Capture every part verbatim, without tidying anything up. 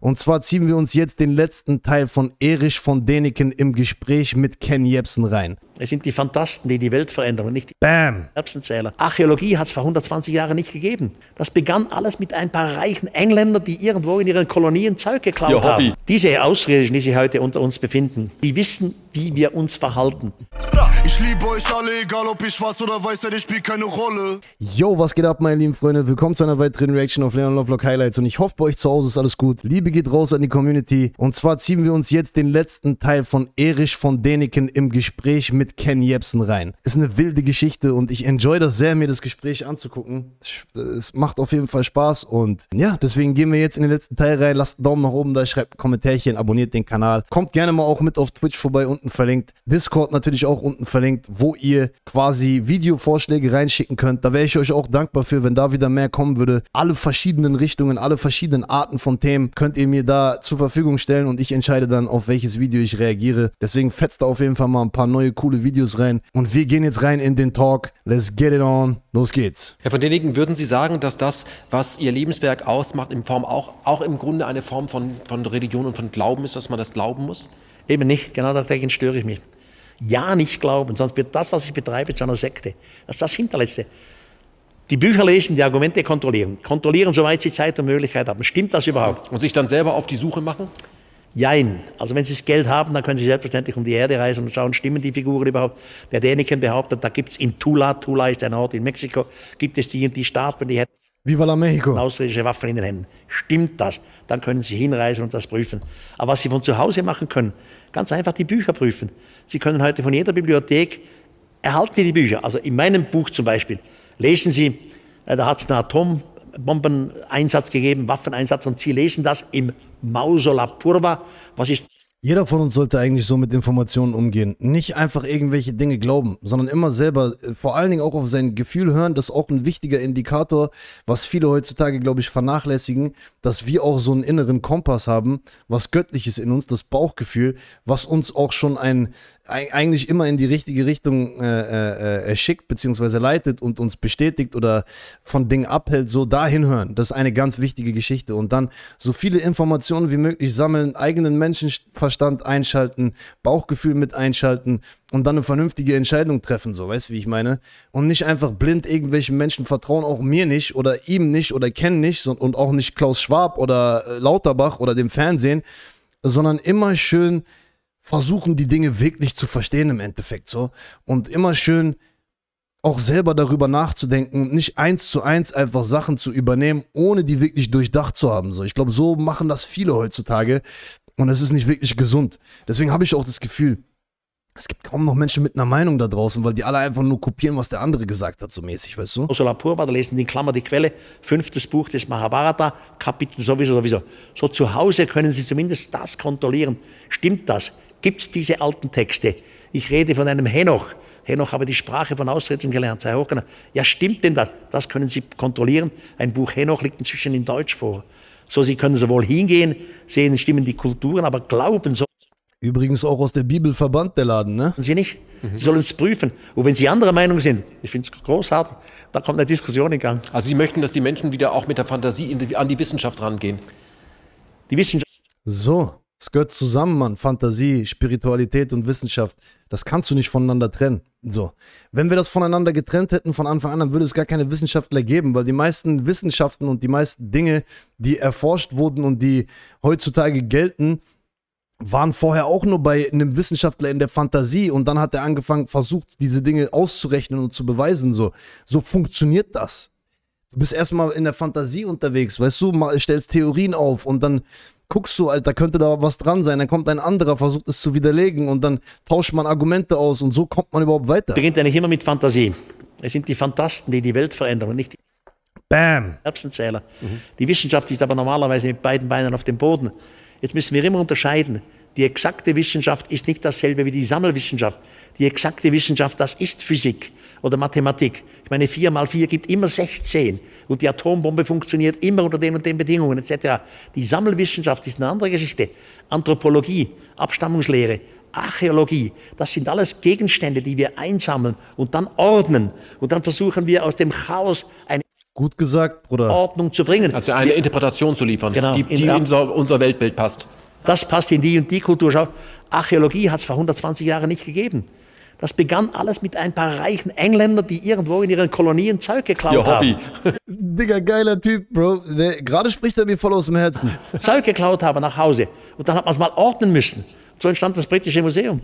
Und zwar ziehen wir uns jetzt den letzten Teil von Erich von Däniken im Gespräch mit Ken Jebsen rein. Es sind die Fantasten, die die Welt verändern und nicht die Bam. Erbsenzähler. Archäologie hat es vor hundertzwanzig Jahren nicht gegeben. Das begann alles mit ein paar reichen Engländern, die irgendwo in ihren Kolonien Zeug geklaut Ihr Hobby. haben. Diese Außerirdischen, die sich heute unter uns befinden, die wissen, wie wir uns verhalten. Ich liebe euch alle, egal ob ich schwarz oder weiß, denn ich spiele keine Rolle. Yo, was geht ab, meine lieben Freunde? Willkommen zu einer weiteren Reaction auf Leon Lovelock Highlights. Und ich hoffe, bei euch zu Hause ist alles gut. Liebe geht raus an die Community. Und zwar ziehen wir uns jetzt den letzten Teil von Erich von Däniken im Gespräch mit Ken Jebsen rein. Ist eine wilde Geschichte und ich enjoy das sehr, mir das Gespräch anzugucken. Es macht auf jeden Fall Spaß und ja, deswegen gehen wir jetzt in den letzten Teil rein. Lasst einen Daumen nach oben da, schreibt ein Kommentärchen, abonniert den Kanal. Kommt gerne mal auch mit auf Twitch vorbei, unten verlinkt. Discord natürlich auch unten verlinkt, wo ihr quasi Videovorschläge reinschicken könnt. Da wäre ich euch auch dankbar für, wenn da wieder mehr kommen würde. Alle verschiedenen Richtungen, alle verschiedenen Arten von Themen könnt ihr mir da zur Verfügung stellen und ich entscheide dann, auf welches Video ich reagiere. Deswegen fetzt da auf jeden Fall mal ein paar neue coole Videos rein. Und wir gehen jetzt rein in den Talk. Let's get it on. Los geht's. Herr von Däniken, würden Sie sagen, dass das, was Ihr Lebenswerk ausmacht, in Form auch, auch im Grunde eine Form von, von Religion und von Glauben ist, dass man das glauben muss? Eben nicht, genau dagegen störe ich mich. Ja, nicht glauben, sonst wird das, was ich betreibe, zu einer Sekte. Das ist das Hinterletzte. Die Bücher lesen, die Argumente kontrollieren. Kontrollieren, soweit sie Zeit und Möglichkeit haben. Stimmt das überhaupt? Und sich dann selber auf die Suche machen? Jein. Also wenn Sie das Geld haben, dann können Sie selbstverständlich um die Erde reisen und schauen, stimmen die Figuren überhaupt. Der Däniken behauptet, da gibt es in Tula, Tula ist ein Ort in Mexiko, gibt es die und die Staaten, die hätten Viva la Mexico. außerirdische Waffen in den Händen. Stimmt das? Dann können Sie hinreisen und das prüfen. Aber was Sie von zu Hause machen können, ganz einfach die Bücher prüfen. Sie können heute von jeder Bibliothek, erhalten Sie die Bücher. Also in meinem Buch zum Beispiel, lesen Sie, äh, da hat es einen Atombombeneinsatz gegeben, Waffeneinsatz, und Sie lesen das im Mausola Purva. Was ist Jeder von uns sollte eigentlich so mit Informationen umgehen. Nicht einfach irgendwelche Dinge glauben, sondern immer selber, vor allen Dingen auch auf sein Gefühl hören. Das ist auch ein wichtiger Indikator, was viele heutzutage, glaube ich, vernachlässigen, dass wir auch so einen inneren Kompass haben, was Göttliches in uns, das Bauchgefühl, was uns auch schon ein, eigentlich immer in die richtige Richtung äh, äh, schickt, beziehungsweise leitet und uns bestätigt oder von Dingen abhält, so dahin hören. Das ist eine ganz wichtige Geschichte. Und dann so viele Informationen wie möglich sammeln, eigenen Menschenverstand einschalten, Bauchgefühl mit einschalten und dann eine vernünftige Entscheidung treffen, so, weißt du, wie ich meine? Und nicht einfach blind irgendwelchen Menschen vertrauen, auch mir nicht oder ihm nicht oder Ken nicht und auch nicht Klaus Schwab oder Lauterbach oder dem Fernsehen, sondern immer schön versuchen, die Dinge wirklich zu verstehen im Endeffekt, so. Und immer schön auch selber darüber nachzudenken und nicht eins zu eins einfach Sachen zu übernehmen, ohne die wirklich durchdacht zu haben, so. Ich glaube, so machen das viele heutzutage. Und es ist nicht wirklich gesund. Deswegen habe ich auch das Gefühl, es gibt kaum noch Menschen mit einer Meinung da draußen, weil die alle einfach nur kopieren, was der andere gesagt hat, so mäßig, weißt du? Mausola Purva, da lesen die in Klammer die Quelle, fünftes Buch des Mahabharata, Kapitel sowieso, sowieso. So zu Hause können Sie zumindest das kontrollieren. Stimmt das? Gibt es diese alten Texte? Ich rede von einem Henoch. Henoch habe die Sprache von Außerirdischen gelernt, sei hochgenommen. Ja, stimmt denn das? Das können Sie kontrollieren. Ein Buch Henoch liegt inzwischen in Deutsch vor. So, Sie können sowohl hingehen, sehen, stimmen die Kulturen, aber glauben so. Übrigens auch aus der Bibel verbannt, der Laden, ne? Sie nicht. Mhm. Sie sollen es prüfen. Und wenn Sie anderer Meinung sind, ich finde es großartig, da kommt eine Diskussion in Gang. Also Sie möchten, dass die Menschen wieder auch mit der Fantasie in die, an die Wissenschaft rangehen? Die Wissenschaft. So, es gehört zusammen, Mann. Fantasie, Spiritualität und Wissenschaft. Das kannst du nicht voneinander trennen. So. Wenn wir das voneinander getrennt hätten von Anfang an, dann würde es gar keine Wissenschaftler geben, weil die meisten Wissenschaften und die meisten Dinge, die erforscht wurden und die heutzutage gelten, waren vorher auch nur bei einem Wissenschaftler in der Fantasie und dann hat er angefangen, versucht, diese Dinge auszurechnen und zu beweisen. So, so funktioniert das. Du bist erstmal in der Fantasie unterwegs, weißt du, stellst Theorien auf und dann guckst du, Alter, könnte da was dran sein, dann kommt ein anderer, versucht es zu widerlegen und dann tauscht man Argumente aus und so kommt man überhaupt weiter. Beginnt eigentlich immer mit Fantasie. Es sind die Fantasten, die die Welt verändern und nicht die Bam. Erbsenzähler. Mhm. Die Wissenschaft ist aber normalerweise mit beiden Beinen auf dem Boden. Jetzt müssen wir immer unterscheiden. Die exakte Wissenschaft ist nicht dasselbe wie die Sammelwissenschaft. Die exakte Wissenschaft, das ist Physik oder Mathematik. Ich meine, vier mal vier gibt immer sechzehn. Und die Atombombe funktioniert immer unter den und den Bedingungen et cetera. Die Sammelwissenschaft ist eine andere Geschichte. Anthropologie, Abstammungslehre, Archäologie, das sind alles Gegenstände, die wir einsammeln und dann ordnen. Und dann versuchen wir aus dem Chaos eine Gut gesagt, Bruder. Ordnung zu bringen. Also eine Interpretation zu liefern, Genau. die, die in unser, unser Weltbild passt. Das passt in die und die Kultur. Schau, Archäologie hat es vor hundertzwanzig Jahren nicht gegeben. Das begann alles mit ein paar reichen Engländern, die irgendwo in ihren Kolonien Zeug geklaut Ihr Hobby. haben. Digga, geiler Typ, Bro. Der- Gerade spricht er mir voll aus dem Herzen. Zeug geklaut haben nach Hause. Und dann hat man es mal ordnen müssen. So entstand das Britische Museum.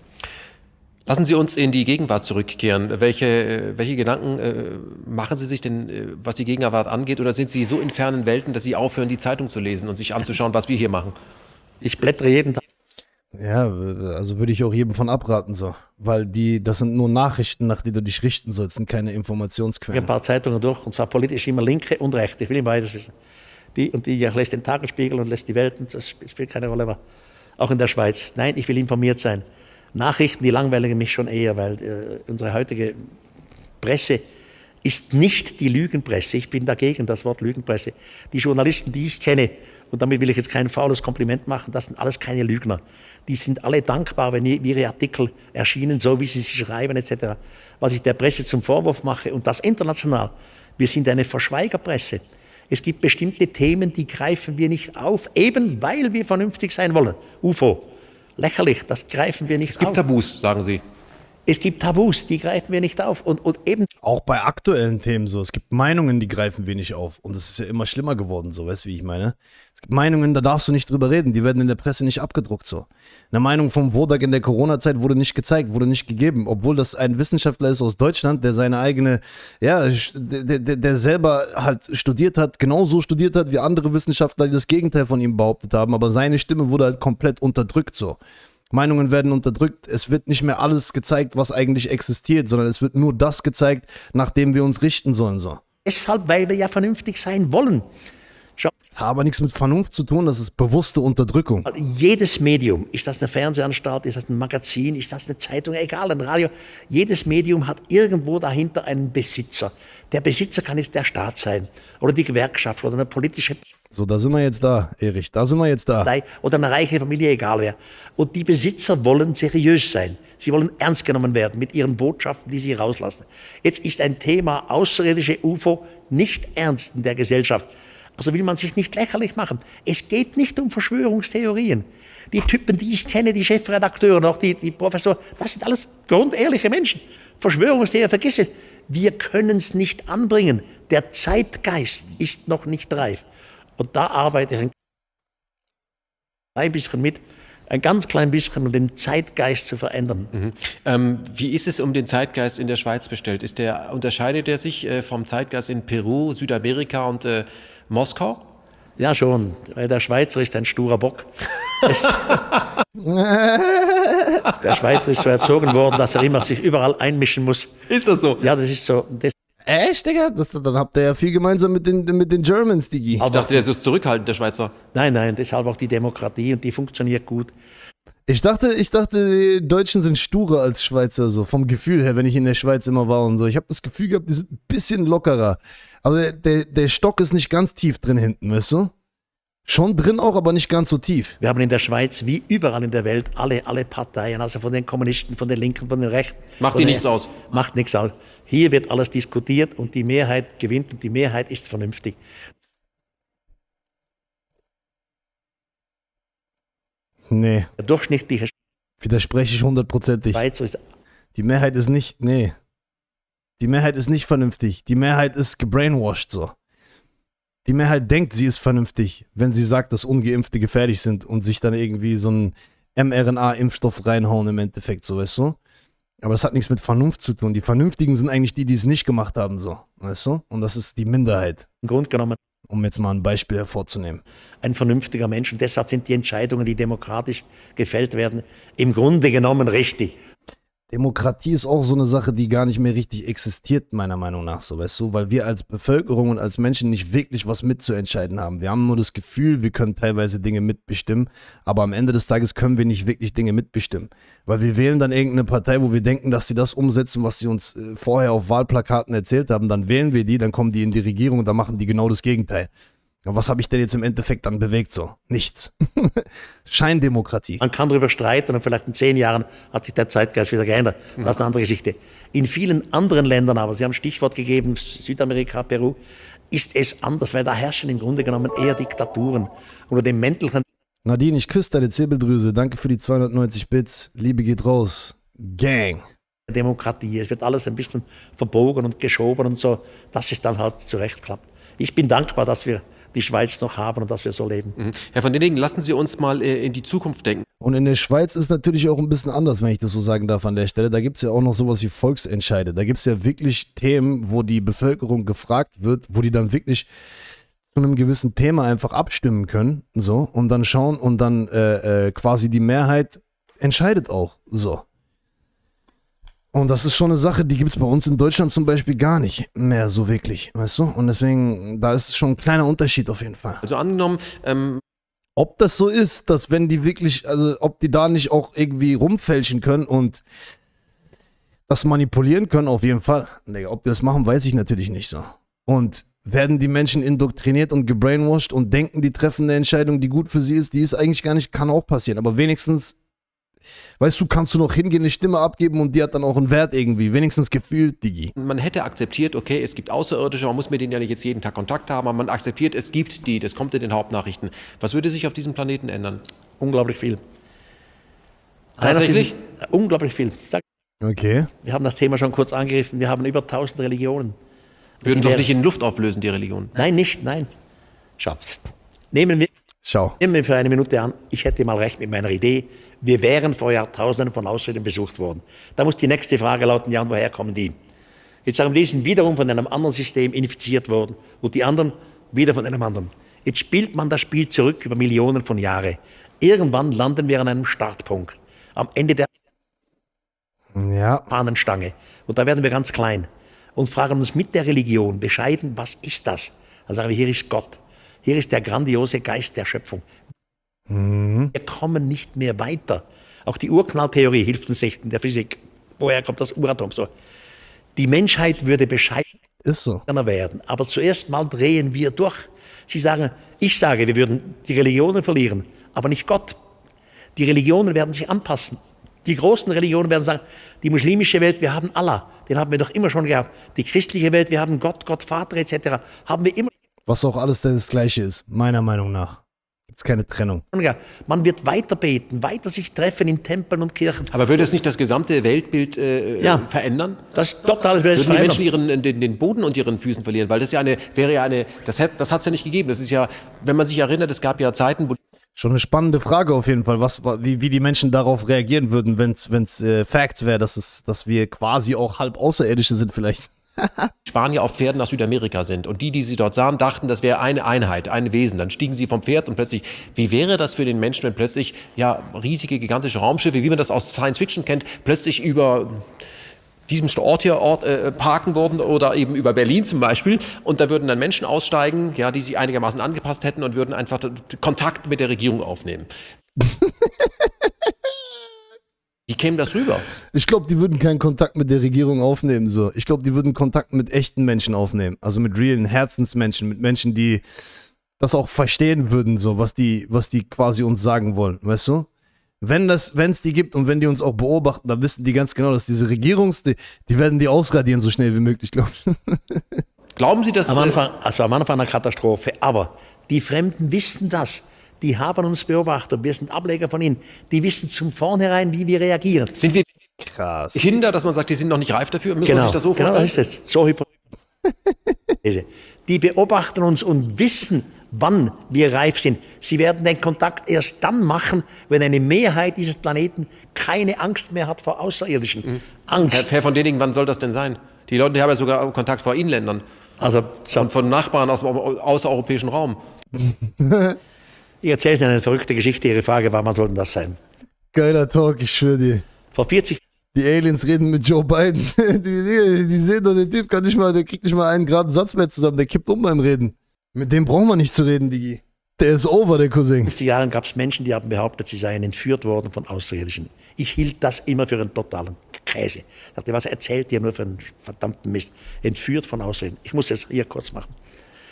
Lassen Sie uns in die Gegenwart zurückkehren. Welche, äh, welche Gedanken äh, machen Sie sich denn, äh, was die Gegenwart angeht? Oder sind Sie so in fernen Welten, dass Sie aufhören, die Zeitung zu lesen und sich anzuschauen, was wir hier machen? Ich blättere jeden Tag Ja, also würde ich auch jedem von abraten, so. Weil die, das sind nur Nachrichten, nach denen du dich richten sollst, sind keine ein Informationsquellen. paar Zeitungen durch. Und zwar politisch immer linke und rechte. Ich will immer beides wissen. Die und die, ich lese den Tagesspiegel und lese die Welt. Und das spielt keine Rolle mehr. Auch in der Schweiz. Nein, ich will informiert sein. Nachrichten, die langweiligen mich schon eher, weil äh, unsere heutige Presse ist nicht die Lügenpresse. Ich bin dagegen, das Wort Lügenpresse. Die Journalisten, die ich kenne, und damit will ich jetzt kein faules Kompliment machen, das sind alles keine Lügner. Die sind alle dankbar, wenn ihre Artikel erschienen, so wie sie sie schreiben et cetera. Was ich der Presse zum Vorwurf mache, und das international, wir sind eine Verschweigerpresse. Es gibt bestimmte Themen, die greifen wir nicht auf, eben weil wir vernünftig sein wollen. U F O. Lächerlich, das greifen wir nicht Es gibt auf. Tabus, sagen Sie. Es gibt Tabus, die greifen wir nicht auf. Und, und eben Auch bei aktuellen Themen so. Es gibt Meinungen, die greifen wir nicht auf. Und es ist ja immer schlimmer geworden, so, weißt du, wie ich meine? Es gibt Meinungen, da darfst du nicht drüber reden. Die werden in der Presse nicht abgedruckt, so. Eine Meinung vom Wodak in der Corona-Zeit wurde nicht gezeigt, wurde nicht gegeben. Obwohl das ein Wissenschaftler ist aus Deutschland, der seine eigene, ja, der, der, der selber halt studiert hat, genauso studiert hat wie andere Wissenschaftler, die das Gegenteil von ihm behauptet haben. Aber seine Stimme wurde halt komplett unterdrückt, so. Meinungen werden unterdrückt, es wird nicht mehr alles gezeigt, was eigentlich existiert, sondern es wird nur das gezeigt, nach dem wir uns richten sollen. So. deshalb, weil wir ja vernünftig sein wollen. Schau, Hat aber nichts mit Vernunft zu tun, das ist bewusste Unterdrückung. jedes Medium, ist das eine Fernsehanstalt, ist das ein Magazin, ist das eine Zeitung, egal, ein Radio, jedes Medium hat irgendwo dahinter einen Besitzer. Der Besitzer kann jetzt der Staat sein oder die Gewerkschaft oder eine politische So, da sind wir jetzt da, Erich, da sind wir jetzt da. Partei oder eine reiche Familie, egal wer. Und die Besitzer wollen seriös sein. Sie wollen ernst genommen werden mit ihren Botschaften, die sie rauslassen. Jetzt ist ein Thema außerirdische U F O nicht ernst in der Gesellschaft. Also will man sich nicht lächerlich machen. Es geht nicht um Verschwörungstheorien. Die Typen, die ich kenne, die Chefredakteure, auch die, die Professoren, das sind alles grundehrliche Menschen. Verschwörungstheorien, vergiss es. Wir können es nicht anbringen. Der Zeitgeist ist noch nicht reif. Und da arbeite ich ein klein bisschen mit, ein ganz klein bisschen, um den Zeitgeist zu verändern. Mhm. Ähm, wie ist es um den Zeitgeist in der Schweiz bestellt? Ist der, unterscheidet er sich äh, vom Zeitgeist in Peru, Südamerika und äh, Moskau? Ja, schon. Weil der Schweizer ist ein sturer Bock. Es, der Schweizer ist so erzogen worden, dass er immer sich überall einmischen muss. Ist das so? Ja, das ist so. Das, Echt, Digga? Das, dann habt ihr ja viel gemeinsam mit den, mit den Germans, Digi. Ich dachte, der ist so zurückhaltend, der Schweizer. nein, nein, deshalb auch die Demokratie und die funktioniert gut. Ich dachte, ich dachte, die Deutschen sind sturer als Schweizer, so vom Gefühl her, wenn ich in der Schweiz immer war und so. Ich habe das Gefühl gehabt, die sind ein bisschen lockerer. Aber der, der, der Stock ist nicht ganz tief drin hinten, weißt du? Schon drin auch, aber nicht ganz so tief. Wir haben in der Schweiz, wie überall in der Welt, alle, alle Parteien, also von den Kommunisten, von den Linken, von den Rechten. Macht von die den- nichts aus? Macht nichts aus. Hier wird alles diskutiert und die Mehrheit gewinnt und die Mehrheit ist vernünftig. Nee, Der durchschnittliche widerspreche ich hundertprozentig. Schweizer ist Die Mehrheit ist nicht, nee. Die Mehrheit ist nicht vernünftig. Die Mehrheit ist gebrainwashed so. Die Mehrheit denkt, sie ist vernünftig, wenn sie sagt, dass Ungeimpfte gefährlich sind und sich dann irgendwie so einen mRNA-Impfstoff reinhauen im Endeffekt, so, weißt du? Aber das hat nichts mit Vernunft zu tun. Die Vernünftigen sind eigentlich die, die es nicht gemacht haben, so, weißt du? Und das ist die Minderheit, im Grunde genommen um jetzt mal ein Beispiel hervorzunehmen. ein vernünftiger Mensch und deshalb sind die Entscheidungen, die demokratisch gefällt werden, im Grunde genommen richtig. Demokratie ist auch so eine Sache, die gar nicht mehr richtig existiert, meiner Meinung nach, so, weißt du, weil wir als Bevölkerung und als Menschen nicht wirklich was mitzuentscheiden haben. Wir haben nur das Gefühl, wir können teilweise Dinge mitbestimmen, aber am Ende des Tages können wir nicht wirklich Dinge mitbestimmen, weil wir wählen dann irgendeine Partei, wo wir denken, dass sie das umsetzen, was sie uns äh, vorher auf Wahlplakaten erzählt haben, dann wählen wir die, dann kommen die in die Regierung und dann machen die genau das Gegenteil. Ja, was habe ich denn jetzt im Endeffekt dann bewegt so? Nichts. Scheindemokratie. Man kann darüber streiten und vielleicht in zehn Jahren hat sich der Zeitgeist wieder geändert. Das ist eine andere Geschichte. In vielen anderen Ländern aber, Sie haben Stichwort gegeben, Südamerika, Peru, ist es anders, weil da herrschen im Grunde genommen eher Diktaturen. Unter dem Mäntelchen Nadine, ich küsse deine Zirbeldrüse. Danke für die zweihundertneunzig Bits. Liebe geht raus. Gang. Demokratie. Es wird alles ein bisschen verbogen und geschoben und so, dass es dann halt zurecht klappt. Ich bin dankbar, dass wir die Schweiz noch haben und dass wir so leben. Mhm. Herr von Denigen, lassen Sie uns mal äh, in die Zukunft denken. Und in der Schweiz ist natürlich auch ein bisschen anders, wenn ich das so sagen darf an der Stelle. Da gibt es ja auch noch sowas wie Volksentscheide. Da gibt es ja wirklich Themen, wo die Bevölkerung gefragt wird, wo die dann wirklich zu einem gewissen Thema einfach abstimmen können, so, und dann schauen und dann äh, äh, quasi die Mehrheit entscheidet auch, so. Und das ist schon eine Sache, die gibt es bei uns in Deutschland zum Beispiel gar nicht mehr so wirklich, weißt du? Und deswegen, da ist schon ein kleiner Unterschied auf jeden Fall. Also angenommen, ähm, Ob das so ist, dass wenn die wirklich, also ob die da nicht auch irgendwie rumfälschen können und das manipulieren können, auf jeden Fall. Ob die das machen, weiß ich natürlich nicht so. Und werden die Menschen indoktriniert und gebrainwashed und denken, die treffen eine Entscheidung, die gut für sie ist, die ist eigentlich gar nicht, kann auch passieren. Aber wenigstens, weißt du, kannst du noch hingehen, eine Stimme abgeben und die hat dann auch einen Wert irgendwie. Wenigstens gefühlt, Digi. man hätte akzeptiert, okay, es gibt Außerirdische, man muss mit denen ja nicht jetzt jeden Tag Kontakt haben, aber man akzeptiert, es gibt die, das kommt in den Hauptnachrichten. Was würde sich auf diesem Planeten ändern? Unglaublich viel. Tatsächlich? Einerseits, unglaublich viel. Sag, Okay. wir haben das Thema schon kurz angegriffen. Wir haben über tausend Religionen. Würden Die doch wären- nicht in Luft auflösen, die Religionen. Nein, nicht, nein. Schau, nehmen wir, Schau. nehmen wir für eine Minute an, ich hätte mal recht mit meiner Idee, wir wären vor Jahrtausenden von Außerirdischen besucht worden. Da muss die nächste Frage lauten, ja, und woher kommen die? Jetzt sagen wir, die sind wiederum von einem anderen System infiziert worden und die anderen wieder von einem anderen. Jetzt spielt man das Spiel zurück über Millionen von Jahren. Irgendwann landen wir an einem Startpunkt, am Ende der Ja. Fahnenstange. Und da werden wir ganz klein und fragen uns mit der Religion bescheiden, was ist das? Dann sagen wir, hier ist Gott. Hier ist der grandiose Geist der Schöpfung. Mhm. Wir kommen nicht mehr weiter. Auch die Urknalltheorie hilft uns nicht in der Physik. Woher kommt das Uratom? So. Die Menschheit würde bescheidener Ist so. werden. Aber zuerst mal drehen wir durch. Sie sagen, ich sage, wir würden die Religionen verlieren, aber nicht Gott. Die Religionen werden sich anpassen. Die großen Religionen werden sagen, die muslimische Welt, wir haben Allah, den haben wir doch immer schon gehabt. Die christliche Welt, wir haben Gott, Gott Vater et cetera, haben wir immer Was auch alles das Gleiche ist, meiner Meinung nach. Gibt's keine Trennung. schon gehabt. Man wird weiter beten, weiter sich treffen in Tempeln und Kirchen. Aber würde es nicht das gesamte Weltbild äh, Ja. verändern? Das ist total, das Würden die Menschen verändern. ihren, den, den Boden unter ihren Füßen verlieren? Weil das ja eine, wäre ja eine, das hat das hat's ja nicht gegeben. Das ist ja, wenn man sich erinnert, es gab ja Zeiten, wo Schon eine spannende Frage auf jeden Fall, was, wie, wie die Menschen darauf reagieren würden, wenn es äh, Facts wäre, dass, es, dass wir quasi auch halb Außerirdische sind vielleicht. Spanier auf Pferden nach Südamerika sind. Und die, die sie dort sahen, dachten, das wäre eine Einheit, ein Wesen. Dann stiegen sie vom Pferd und plötzlich, wie wäre das für den Menschen, wenn plötzlich ja riesige, gigantische Raumschiffe, wie man das aus Science Fiction kennt, plötzlich über diesem Ort hier Ort, äh, parken würden oder eben über Berlin zum Beispiel. Und da würden dann Menschen aussteigen, ja, die sich einigermaßen angepasst hätten und würden einfach Kontakt mit der Regierung aufnehmen. Wie käme das rüber? Ich glaube, die würden keinen Kontakt mit der Regierung aufnehmen. So. Ich glaube, die würden Kontakt mit echten Menschen aufnehmen. Also mit realen Herzensmenschen, mit Menschen, die das auch verstehen würden, so, was die, was die quasi uns sagen wollen. Weißt du? Wenn das, wenn es die gibt und wenn die uns auch beobachten, dann wissen die ganz genau, dass diese Regierungs, die, die werden die ausradieren so schnell wie möglich, glaube ich. Glauben Sie, dass Am äh, Anfang, also am Anfang einer Katastrophe. Aber die Fremden wissen das. Die haben uns beobachtet. Wir sind Ableger von ihnen. Die wissen zum Vornherein, wie wir reagieren. sind wir Krass. Kinder, dass man sagt, die sind noch nicht reif dafür? Muss man Genau, sich das so genau vorstellen? das ist es. So Hypothese. Die beobachten uns und wissen, wann wir reif sind. Sie werden den Kontakt erst dann machen, wenn eine Mehrheit dieses Planeten keine Angst mehr hat vor Außerirdischen. Herr, Angst. Herr von Denigen, wann soll das denn sein? Die Leute die haben ja sogar Kontakt vor Inländern Also, so, und von Nachbarn aus dem außereuropäischen Raum. ich erzähle Ihnen eine verrückte Geschichte. Ihre Frage war, wann soll denn das sein? Geiler Talk, ich schwöre dir. Vor vierzig Die Aliens reden mit Joe Biden. Die, die, die sehen doch, der Typ kann nicht mal, der kriegt nicht mal einen geraden Satz mehr zusammen. Der kippt um beim Reden. Mit dem brauchen wir nicht zu reden, Digi. Der ist over, der Cousin. fünfzig Jahren gab es Menschen, die haben behauptet, sie seien entführt worden von Außerirdischen. Ich hielt das immer für einen totalen Käse. Ich dachte, was erzählt ihr nur für einen verdammten Mist? Entführt von Außerirdischen. Ich muss es hier kurz machen.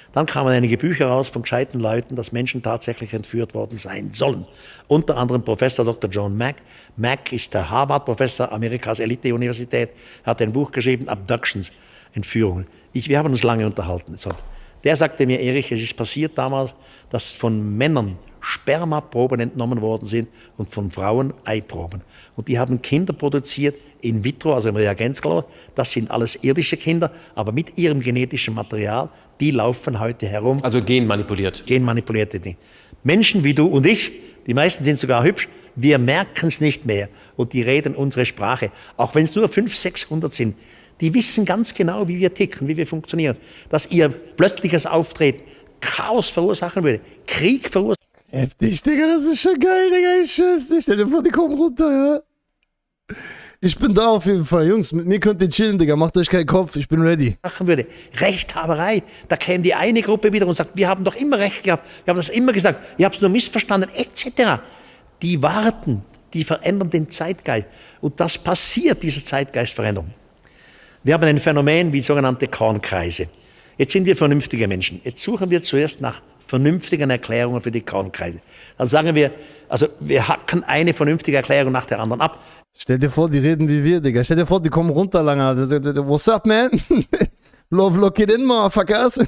Dann kamen einige Bücher raus von gescheiten Leuten, dass Menschen tatsächlich entführt worden sein sollen. Unter anderem Professor Doktor John Mack. Mack ist der Harvard-Professor, Amerikas Elite-Universität, hat ein Buch geschrieben, Abductions, Entführungen. Ich, wir haben uns lange unterhalten. Der sagte mir, Erich, es ist passiert damals, dass von Männern Spermaproben entnommen worden sind und von Frauen Eiproben. Und die haben Kinder produziert in vitro, also im Reagenzglas. Das sind alles irdische Kinder, aber mit ihrem genetischen Material, die laufen heute herum. Also genmanipuliert. Genmanipulierte Dinge. Menschen wie du und ich, die meisten sind sogar hübsch, wir merken es nicht mehr und die reden unsere Sprache. Auch wenn es nur fünfhundert, sechshundert sind. Die wissen ganz genau, wie wir ticken, wie wir funktionieren. Dass ihr plötzliches Auftreten Chaos verursachen würde, Krieg verursachen. Heftig, Digga, das ist schon geil, Digga, ich schwör's dir. Stell dir vor, die kommen runter, ja. Ich bin da auf jeden Fall, Jungs, mit mir könnt ihr chillen, Digga, macht euch keinen Kopf, ich bin ready. Machen würde. Rechthaberei, da käme die eine Gruppe wieder und sagt, wir haben doch immer Recht gehabt, wir haben das immer gesagt, ihr habt es nur missverstanden, et cetera. Die warten, die verändern den Zeitgeist. Und das passiert, diese Zeitgeistveränderung. Wir haben ein Phänomen wie sogenannte Kornkreise. Jetzt sind wir vernünftige Menschen. Jetzt suchen wir zuerst nach vernünftigen Erklärungen für die Kornkreise. Dann sagen wir, also wir hacken eine vernünftige Erklärung nach der anderen ab. Stell dir vor, die reden wie wir, Digga. Stell dir vor, die kommen runter, Langer. What's up, man? Love, lock it in, motherfuckers.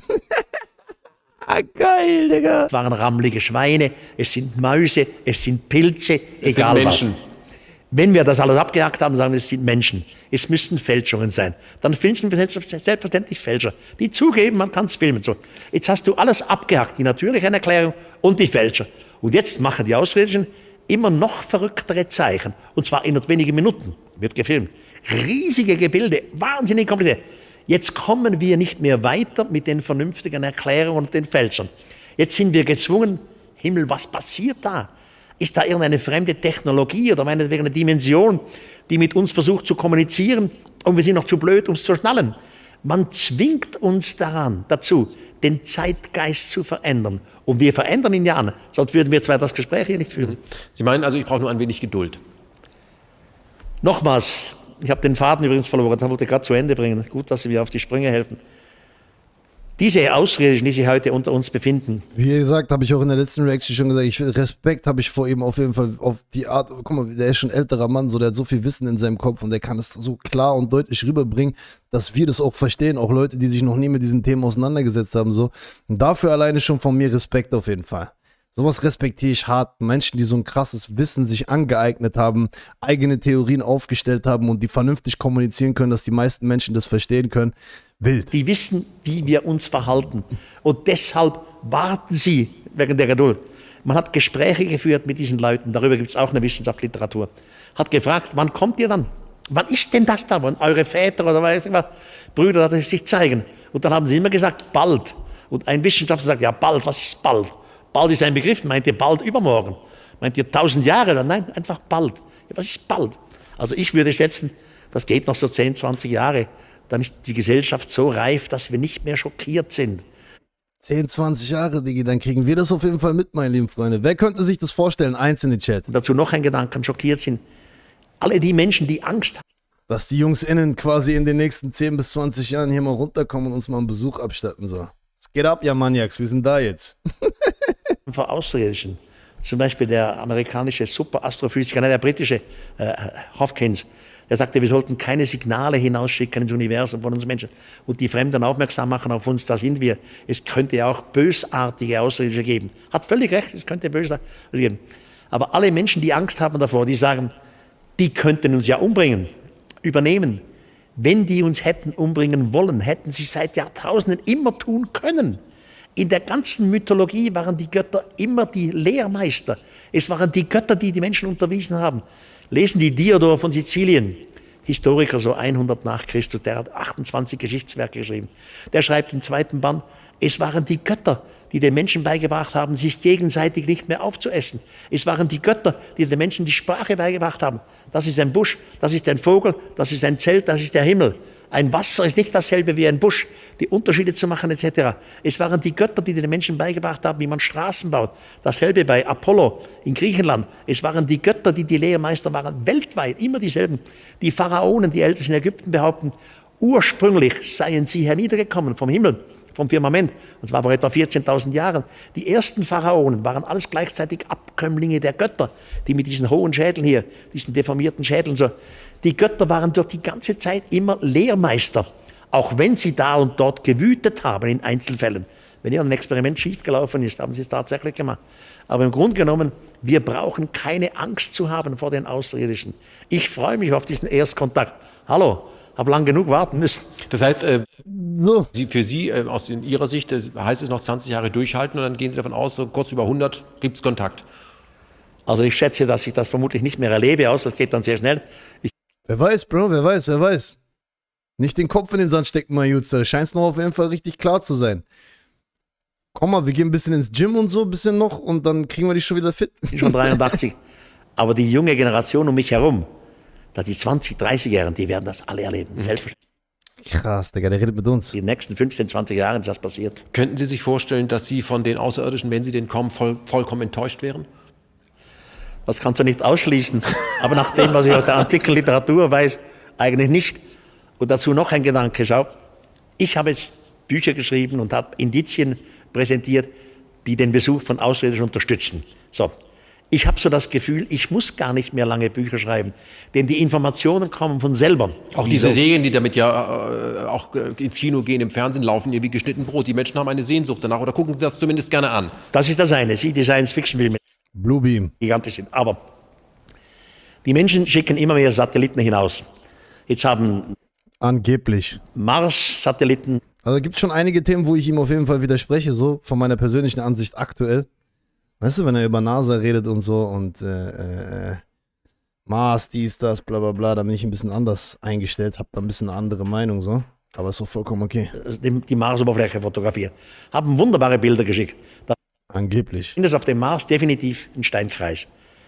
Geil, Digga. Es waren rammelige Schweine, es sind Mäuse, es sind Pilze, es egal sind was. Menschen. Wenn wir das alles abgehakt haben, sagen wir, es sind Menschen. Es müssten Fälschungen sein. Dann finden wir selbstverständlich Fälscher, die zugeben, man kann es filmen. So. Jetzt hast du alles abgehakt, die natürliche Erklärung und die Fälscher. Und jetzt machen die Außerirdischen immer noch verrücktere Zeichen. Und zwar innerhalb weniger Minuten wird gefilmt. Riesige Gebilde, wahnsinnig kompliziert. Jetzt kommen wir nicht mehr weiter mit den vernünftigen Erklärungen und den Fälschern. Jetzt sind wir gezwungen, Himmel, was passiert da? Ist da irgendeine fremde Technologie oder meinetwegen eine Dimension, die mit uns versucht zu kommunizieren und wir sind noch zu blöd, um es zu schnallen? Man zwingt uns daran, dazu, den Zeitgeist zu verändern. Und wir verändern ihn ja an, sonst würden wir zwar das Gespräch hier nicht führen. Sie meinen also, ich brauche nur ein wenig Geduld. Nochmals, ich habe den Faden übrigens verloren, da wollte ich gerade zu Ende bringen. Gut, dass Sie mir auf die Sprünge helfen. Diese Außerirdischen, die sich heute unter uns befinden. Wie gesagt, habe ich auch in der letzten Reaction schon gesagt, ich, Respekt habe ich vor ihm auf jeden Fall auf die Art, guck mal, der ist schon ein älterer Mann, so, der hat so viel Wissen in seinem Kopf und der kann es so klar und deutlich rüberbringen, dass wir das auch verstehen, auch Leute, die sich noch nie mit diesen Themen auseinandergesetzt haben, so. Und dafür alleine schon von mir Respekt auf jeden Fall. Sowas respektiere ich hart. Menschen, die so ein krasses Wissen sich angeeignet haben, eigene Theorien aufgestellt haben und die vernünftig kommunizieren können, dass die meisten Menschen das verstehen können. Wild. Die wissen, wie wir uns verhalten. Und deshalb warten sie wegen der Geduld. Man hat Gespräche geführt mit diesen Leuten, darüber gibt es auch eine Wissenschaftsliteratur. Hat gefragt, wann kommt ihr dann? Wann ist denn das da? Wann eure Väter oder weiß ich was, Brüder, dass sie sich zeigen? Und dann haben sie immer gesagt, bald. Und ein Wissenschaftler sagt, ja bald, was ist bald? Bald ist ein Begriff, meint ihr bald übermorgen? Meint ihr tausend Jahre? Nein, einfach bald. Ja, was ist bald? Also ich würde schätzen, das geht noch so zehn, zwanzig Jahre. Dann ist die Gesellschaft so reif, dass wir nicht mehr schockiert sind. zehn, zwanzig Jahre, Digi, dann kriegen wir das auf jeden Fall mit, meine lieben Freunde. Wer könnte sich das vorstellen? Eins in den Chat. Und dazu noch ein Gedanken, schockiert sind alle die Menschen, die Angst haben. Dass die Jungs innen quasi in den nächsten zehn bis zwanzig Jahren hier mal runterkommen und uns mal einen Besuch abstatten. So. Es geht ab, ja Maniacs, wir sind da jetzt. Vor Außerirdischen. Zum Beispiel der amerikanische Superastrophysiker, nein, der britische äh, Hopkins. Er sagte, wir sollten keine Signale hinausschicken ins Universum von uns Menschen und die Fremden aufmerksam machen auf uns, da sind wir. Es könnte ja auch bösartige Außerirdische geben. Hat völlig recht, es könnte bösartige geben. Aber alle Menschen, die Angst haben davor, die sagen, die könnten uns ja umbringen, übernehmen. Wenn die uns hätten umbringen wollen, hätten sie seit Jahrtausenden immer tun können. In der ganzen Mythologie waren die Götter immer die Lehrmeister. Es waren die Götter, die die Menschen unterwiesen haben. Lesen die Diodor von Sizilien, Historiker so hundert nach Christus, der hat achtundzwanzig Geschichtswerke geschrieben. Der schreibt im zweiten Band, es waren die Götter, die den Menschen beigebracht haben, sich gegenseitig nicht mehr aufzuessen. Es waren die Götter, die den Menschen die Sprache beigebracht haben. Das ist ein Busch, das ist ein Vogel, das ist ein Zelt, das ist der Himmel. Ein Wasser ist nicht dasselbe wie ein Busch, die Unterschiede zu machen et cetera. Es waren die Götter, die den Menschen beigebracht haben, wie man Straßen baut. Dasselbe bei Apollo in Griechenland. Es waren die Götter, die die Lehrmeister waren, weltweit, immer dieselben. Die Pharaonen, die Ältesten in Ägypten behaupten, ursprünglich seien sie herniedergekommen vom Himmel, vom Firmament. Und zwar vor etwa vierzehntausend Jahren. Die ersten Pharaonen waren alles gleichzeitig Abkömmlinge der Götter, die mit diesen hohen Schädeln hier, diesen deformierten Schädeln so. Die Götter waren durch die ganze Zeit immer Lehrmeister, auch wenn sie da und dort gewütet haben in Einzelfällen. Wenn irgendein Experiment schiefgelaufen ist, haben sie es tatsächlich gemacht. Aber im Grunde genommen, wir brauchen keine Angst zu haben vor den Außerirdischen. Ich freue mich auf diesen Erstkontakt. Hallo, habe lang genug warten müssen. Das heißt, äh, So. Sie, für Sie, äh, aus in Ihrer Sicht, äh, heißt es noch zwanzig Jahre durchhalten und dann gehen Sie davon aus, so kurz über hundert gibt es Kontakt. Also ich schätze, dass ich das vermutlich nicht mehr erlebe, außer das geht dann sehr schnell. Ich Wer weiß, Bro, wer weiß, wer weiß. Nicht den Kopf in den Sand stecken, mein Jutz. Da scheint es noch auf jeden Fall richtig klar zu sein. Komm mal, wir gehen ein bisschen ins Gym und so, ein bisschen noch und dann kriegen wir dich schon wieder fit. bin schon dreiundachtzig. Aber die junge Generation um mich herum, da die zwanzig-, dreißigjährigen, die werden das alle erleben. Selbstverständlich. Krass, Digga, der redet mit uns. In den nächsten fünfzehn, zwanzig Jahren ist das passiert. Könnten Sie sich vorstellen, dass Sie von den Außerirdischen, wenn sie denn kommen, voll, vollkommen enttäuscht wären? Das kannst du nicht ausschließen. Aber nach dem, was ich aus der antiken Literatur weiß, eigentlich nicht. Und dazu noch ein Gedanke, schau. Ich habe jetzt Bücher geschrieben und habe Indizien präsentiert, die den Besuch von Außerirdischen unterstützen. So. Ich habe so das Gefühl, ich muss gar nicht mehr lange Bücher schreiben, denn die Informationen kommen von selber. Auch Wieso? diese Serien, die damit ja äh, auch äh, ins Kino gehen, im Fernsehen laufen, wie geschnitten Brot. Die Menschen haben eine Sehnsucht danach oder gucken das zumindest gerne an. Das ist das eine, sie, die Science-Fiction-Filme, Bluebeam. gigantisch sind. Aber die Menschen schicken immer mehr Satelliten hinaus. Jetzt haben Angeblich. Mars-Satelliten. Also gibt es schon einige Themen, wo ich ihm auf jeden Fall widerspreche, so von meiner persönlichen Ansicht aktuell. Weißt du, wenn er über NASA redet und so und äh, äh, Mars, dies, das, bla bla bla, da bin ich ein bisschen anders eingestellt, hab da ein bisschen eine andere Meinung so. Aber ist doch vollkommen okay. Die, die Marsoberfläche fotografiert. Haben wunderbare Bilder geschickt. Da Angeblich. ist auf dem Mars definitiv ein Steinkreis.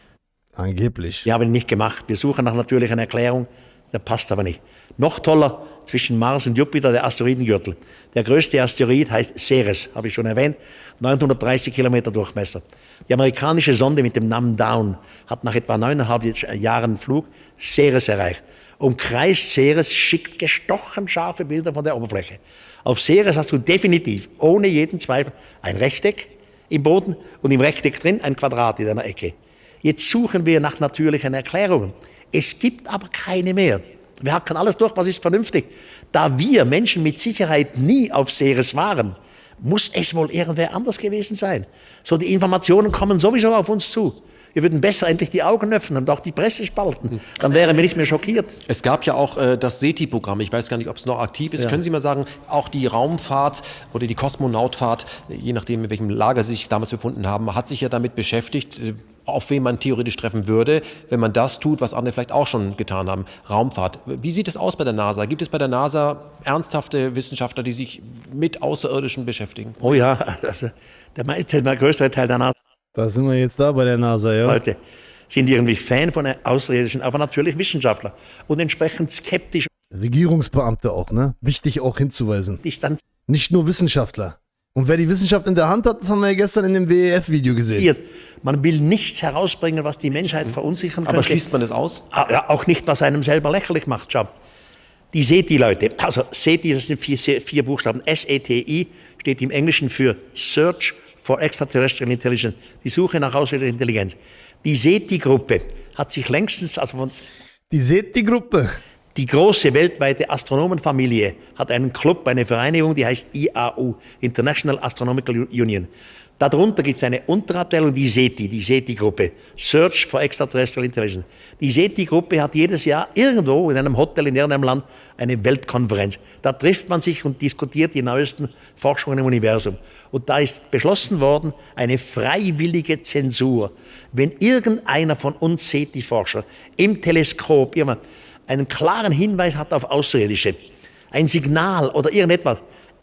Angeblich. Wir haben ihn nicht gemacht. Wir suchen nach natürlichen Erklärung. Der passt aber nicht. Noch toller, zwischen Mars und Jupiter, der Asteroidengürtel. Der größte Asteroid heißt Ceres, habe ich schon erwähnt, neunhundertdreißig Kilometer Durchmesser. Die amerikanische Sonde mit dem Namen Dawn hat nach etwa neuneinhalb Jahren Flug Ceres erreicht. Umkreist Ceres, schickt gestochen scharfe Bilder von der Oberfläche. Auf Ceres hast du definitiv, ohne jeden Zweifel, ein Rechteck im Boden und im Rechteck drin ein Quadrat in einer Ecke. Jetzt suchen wir nach natürlichen Erklärungen. Es gibt aber keine mehr. Wir hacken alles durch, was ist vernünftig. Da wir Menschen mit Sicherheit nie auf Ceres waren, muss es wohl irgendwer anders gewesen sein. So, die Informationen kommen sowieso auf uns zu. Wir würden besser endlich die Augen öffnen und auch die Presse spalten. Dann wären wir nicht mehr schockiert. Es gab ja auch äh, das SETI-Programm, ich weiß gar nicht, ob es noch aktiv ist. Ja. Können Sie mal sagen, auch die Raumfahrt oder die Kosmonautfahrt, je nachdem, in welchem Lager Sie sich damals befunden haben, hat sich ja damit beschäftigt, äh, auf wen man theoretisch treffen würde, wenn man das tut, was andere vielleicht auch schon getan haben, Raumfahrt. Wie sieht es aus bei der NASA? Gibt es bei der NASA ernsthafte Wissenschaftler, die sich mit Außerirdischen beschäftigen? Oh ja, also der, meiste, der größere Teil der NASA Da sind wir jetzt da bei der NASA, ja. Leute sind irgendwie Fan von Außerirdischen, aber natürlich Wissenschaftler und entsprechend skeptisch Regierungsbeamte auch, ne? Wichtig auch hinzuweisen. distanziert. Nicht nur Wissenschaftler. Und wer die Wissenschaft in der Hand hat, das haben wir ja gestern in dem W E F-Video gesehen. Man will nichts herausbringen, was die Menschheit verunsichern könnte. Aber schließt man es aus? Ja, auch nicht, was einem selber lächerlich macht. Schau. Die SETI-Leute, also SETI, das sind vier, vier Buchstaben, S E T I steht im Englischen für Search for Extraterrestrial Intelligence, die Suche nach außerirdischer Intelligenz. Die SETI-Gruppe hat sich längstens, also von Die SETI-Gruppe. die große weltweite Astronomenfamilie hat einen Club, eine Vereinigung, die heißt I A U, International Astronomical Union. Darunter gibt es eine Unterabteilung, die SETI, die SETI-Gruppe, Search for Extraterrestrial Intelligence. Die SETI-Gruppe hat jedes Jahr irgendwo in einem Hotel in irgendeinem Land eine Weltkonferenz. Da trifft man sich und diskutiert die neuesten Forschungen im Universum. Und da ist beschlossen worden, eine freiwillige Zensur. Wenn irgendeiner von uns SETI-Forscher im Teleskop jemand einen klaren Hinweis hat auf Außerirdische, ein Signal oder irgendetwas.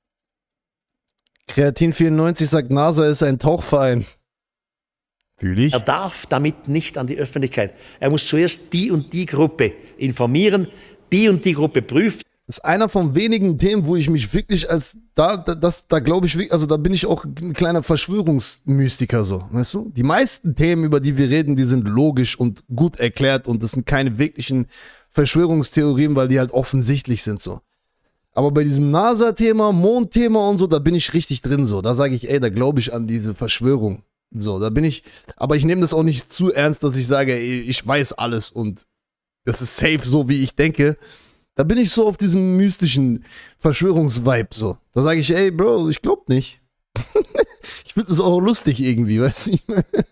Kreatin vierundneunzig sagt, NASA ist ein Tauchverein. Fühl ich. Er darf damit nicht an die Öffentlichkeit. Er muss zuerst die und die Gruppe informieren, die und die Gruppe prüft. Das ist einer von wenigen Themen, wo ich mich wirklich als, da, da, das, da glaube ich, wirklich- also da bin ich auch ein kleiner Verschwörungsmystiker so, weißt du? Die meisten Themen, über die wir reden, die sind logisch und gut erklärt und das sind keine wirklichen Verschwörungstheorien, weil die halt offensichtlich sind so. Aber bei diesem NASA-Thema, Mondthema und so, da bin ich richtig drin so. Da sage ich, ey, da glaube ich an diese Verschwörung. So, da bin ich, aber ich nehme das auch nicht zu ernst, dass ich sage, ey, ich weiß alles und das ist safe so, wie ich denke. Da bin ich so auf diesem mystischen Verschwörungsvibe so. Da sage ich, ey, Bro, ich glaube nicht. Ich finde das auch lustig irgendwie, weißt du?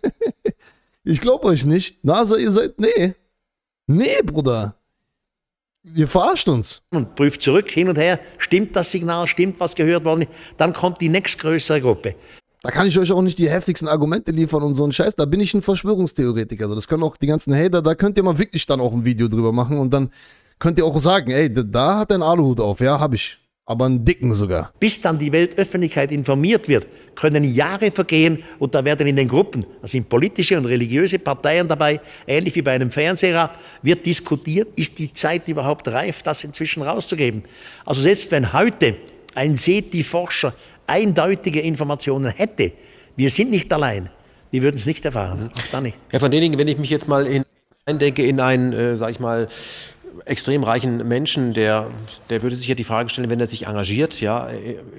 Ich glaube euch nicht. NASA, ihr seid, nee. Nee, Bruder. Ihr verarscht uns. Und prüft zurück, hin und her, stimmt das Signal, stimmt, was gehört worden ist. Dann kommt die nächstgrößere Gruppe. Da kann ich euch auch nicht die heftigsten Argumente liefern und so einen Scheiß. Da bin ich ein Verschwörungstheoretiker. Also das können auch die ganzen Hater, da könnt ihr mal wirklich dann auch ein Video drüber machen und dann könnt ihr auch sagen, ey, da hat er einen Aluhut auf. Ja, hab ich. Aber einen dicken sogar. Bis dann die Weltöffentlichkeit informiert wird, können Jahre vergehen und da werden in den Gruppen, da sind politische und religiöse Parteien dabei, ähnlich wie bei einem Fernseher, wird diskutiert, ist die Zeit überhaupt reif, das inzwischen rauszugeben. Also selbst wenn heute ein SETI-Forscher eindeutige Informationen hätte, wir sind nicht allein, wir würden es nicht erfahren. Auch da nicht. Ja, von denigen, wenn ich mich jetzt mal in, eindenke in einen, äh, sag ich mal, extrem reichen Menschen, der, der würde sich ja die Frage stellen, wenn er sich engagiert, ja,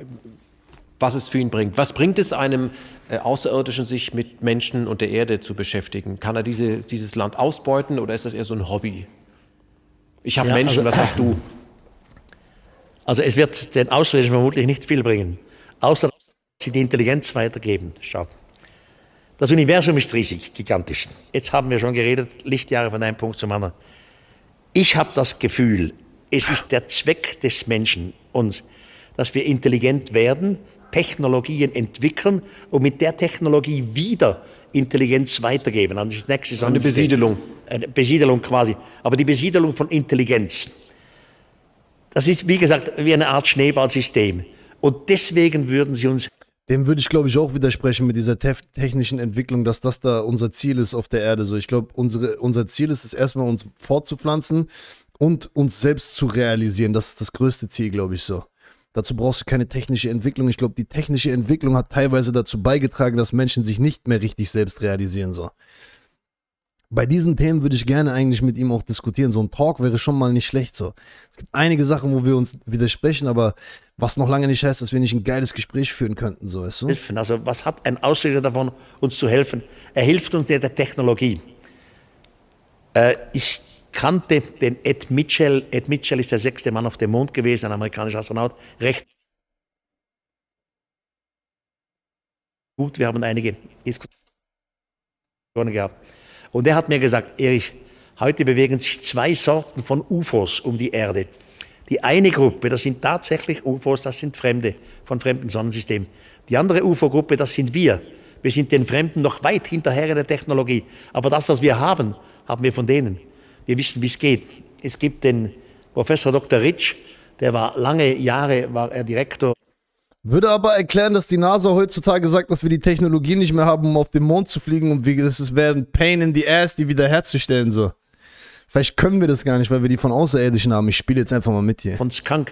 was es für ihn bringt. Was bringt es einem äh, Außerirdischen, sich mit Menschen und der Erde zu beschäftigen? Kann er diese, dieses Land ausbeuten oder ist das eher so ein Hobby? Ich habe Ja, Menschen, also, was hast du? Also es wird den Außerirdischen vermutlich nicht viel bringen, außer dass sie die Intelligenz weitergeben. Schau. Das Universum ist riesig, gigantisch. Jetzt haben wir schon geredet, Lichtjahre von einem Punkt zum anderen. Ich habe das Gefühl, es ist der Zweck des Menschen, uns, dass wir intelligent werden, Technologien entwickeln und mit der Technologie wieder Intelligenz weitergeben. An das nächste Eine Besiedelung. Eine Besiedelung quasi. Aber die Besiedelung von Intelligenz, das ist, wie gesagt, wie eine Art Schneeballsystem. Und deswegen würden sie uns... Dem würde ich, glaube ich, auch widersprechen mit dieser te technischen Entwicklung, dass das da unser Ziel ist auf der Erde. So, ich glaube, unsere, unser Ziel ist es erstmal, uns fortzupflanzen und uns selbst zu realisieren. Das ist das größte Ziel, glaube ich, so. Dazu brauchst du keine technische Entwicklung. Ich glaube, die technische Entwicklung hat teilweise dazu beigetragen, dass Menschen sich nicht mehr richtig selbst realisieren, so. Bei diesen Themen würde ich gerne eigentlich mit ihm auch diskutieren. So ein Talk wäre schon mal nicht schlecht, so. Es gibt einige Sachen, wo wir uns widersprechen, aber was noch lange nicht heißt, dass wir nicht ein geiles Gespräch führen könnten, so, weißt du? helfen. Also was hat ein Außerirdischer davon, uns zu helfen? Er hilft uns in der Technologie. Äh, ich kannte den Ed Mitchell. Ed Mitchell ist der sechste Mann auf dem Mond gewesen, ein amerikanischer Astronaut. Recht gut, wir haben einige Diskussionen gehabt. Und er hat mir gesagt, Erich, heute bewegen sich zwei Sorten von U F Os um die Erde. Die eine Gruppe, das sind tatsächlich U F Os, das sind Fremde von fremden Sonnensystemen. Die andere U F O-Gruppe, das sind wir. Wir sind den Fremden noch weit hinterher in der Technologie. Aber das, was wir haben, haben wir von denen. Wir wissen, wie es geht. Es gibt den Professor Doktor Ritsch, der war lange Jahre, war er Direktor. Würde aber erklären, dass die NASA heutzutage sagt, dass wir die Technologie nicht mehr haben, um auf den Mond zu fliegen und es wäre ein Pain in the Ass, die wiederherzustellen, so. Vielleicht können wir das gar nicht, weil wir die von Außerirdischen haben. Ich spiele jetzt einfach mal mit hier. Von Skunk.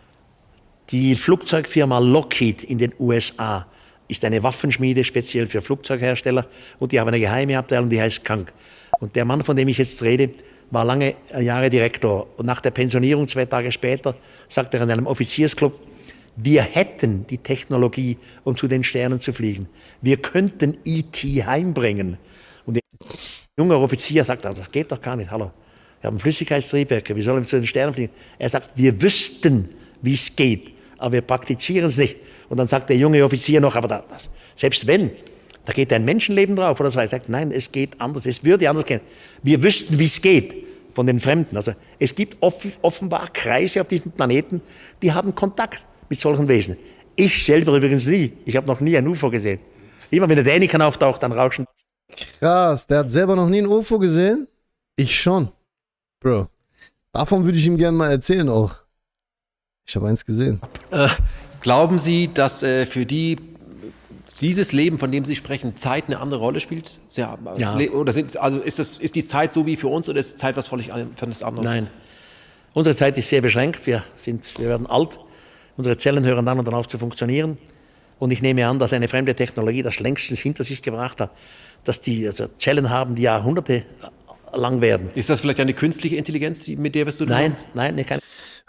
Die Flugzeugfirma Lockheed in den U S A ist eine Waffenschmiede, speziell für Flugzeughersteller. Und die haben eine geheime Abteilung, die heißt Skunk. Und der Mann, von dem ich jetzt rede, war lange Jahre Direktor. Und nach der Pensionierung, zwei Tage später, sagt er in einem Offiziersclub, wir hätten die Technologie, um zu den Sternen zu fliegen. Wir könnten E T heimbringen. Und ein junger Offizier sagt, das geht doch gar nicht, hallo. Wir haben Flüssigkeitstriebwerke, wie sollen wir zu den Sternen fliegen? Er sagt, wir wüssten, wie es geht, aber wir praktizieren es nicht. Und dann sagt der junge Offizier noch, aber da, das, selbst wenn, da geht ein Menschenleben drauf oder so. Er sagt, nein, es geht anders, es würde anders gehen. Wir wüssten, wie es geht von den Fremden. Also es gibt off offenbar Kreise auf diesem Planeten, die haben Kontakt mit solchen Wesen. Ich selber übrigens nie. Ich habe noch nie ein U F O gesehen. Immer wenn der Däniken auftaucht, dann rauschen. Krass, der hat selber noch nie ein U F O gesehen? Ich schon. Bro, davon würde ich ihm gerne mal erzählen auch. Ich habe eins gesehen. Äh, glauben Sie, dass äh, für die dieses Leben, von dem Sie sprechen, Zeit eine andere Rolle spielt? Ja. Oder sind, also ist, das, ist die Zeit so wie für uns oder ist Zeit was völlig anderes? Nein. Unsere Zeit ist sehr beschränkt. Wir, sind, wir werden alt. Unsere Zellen hören dann und dann auf zu funktionieren. Und ich nehme an, dass eine fremde Technologie das längstens hinter sich gebracht hat, dass die also Zellen haben, die Jahrhunderte lang werden. Ist das vielleicht eine künstliche Intelligenz, mit der wirst du Nein, nein, nee, keine.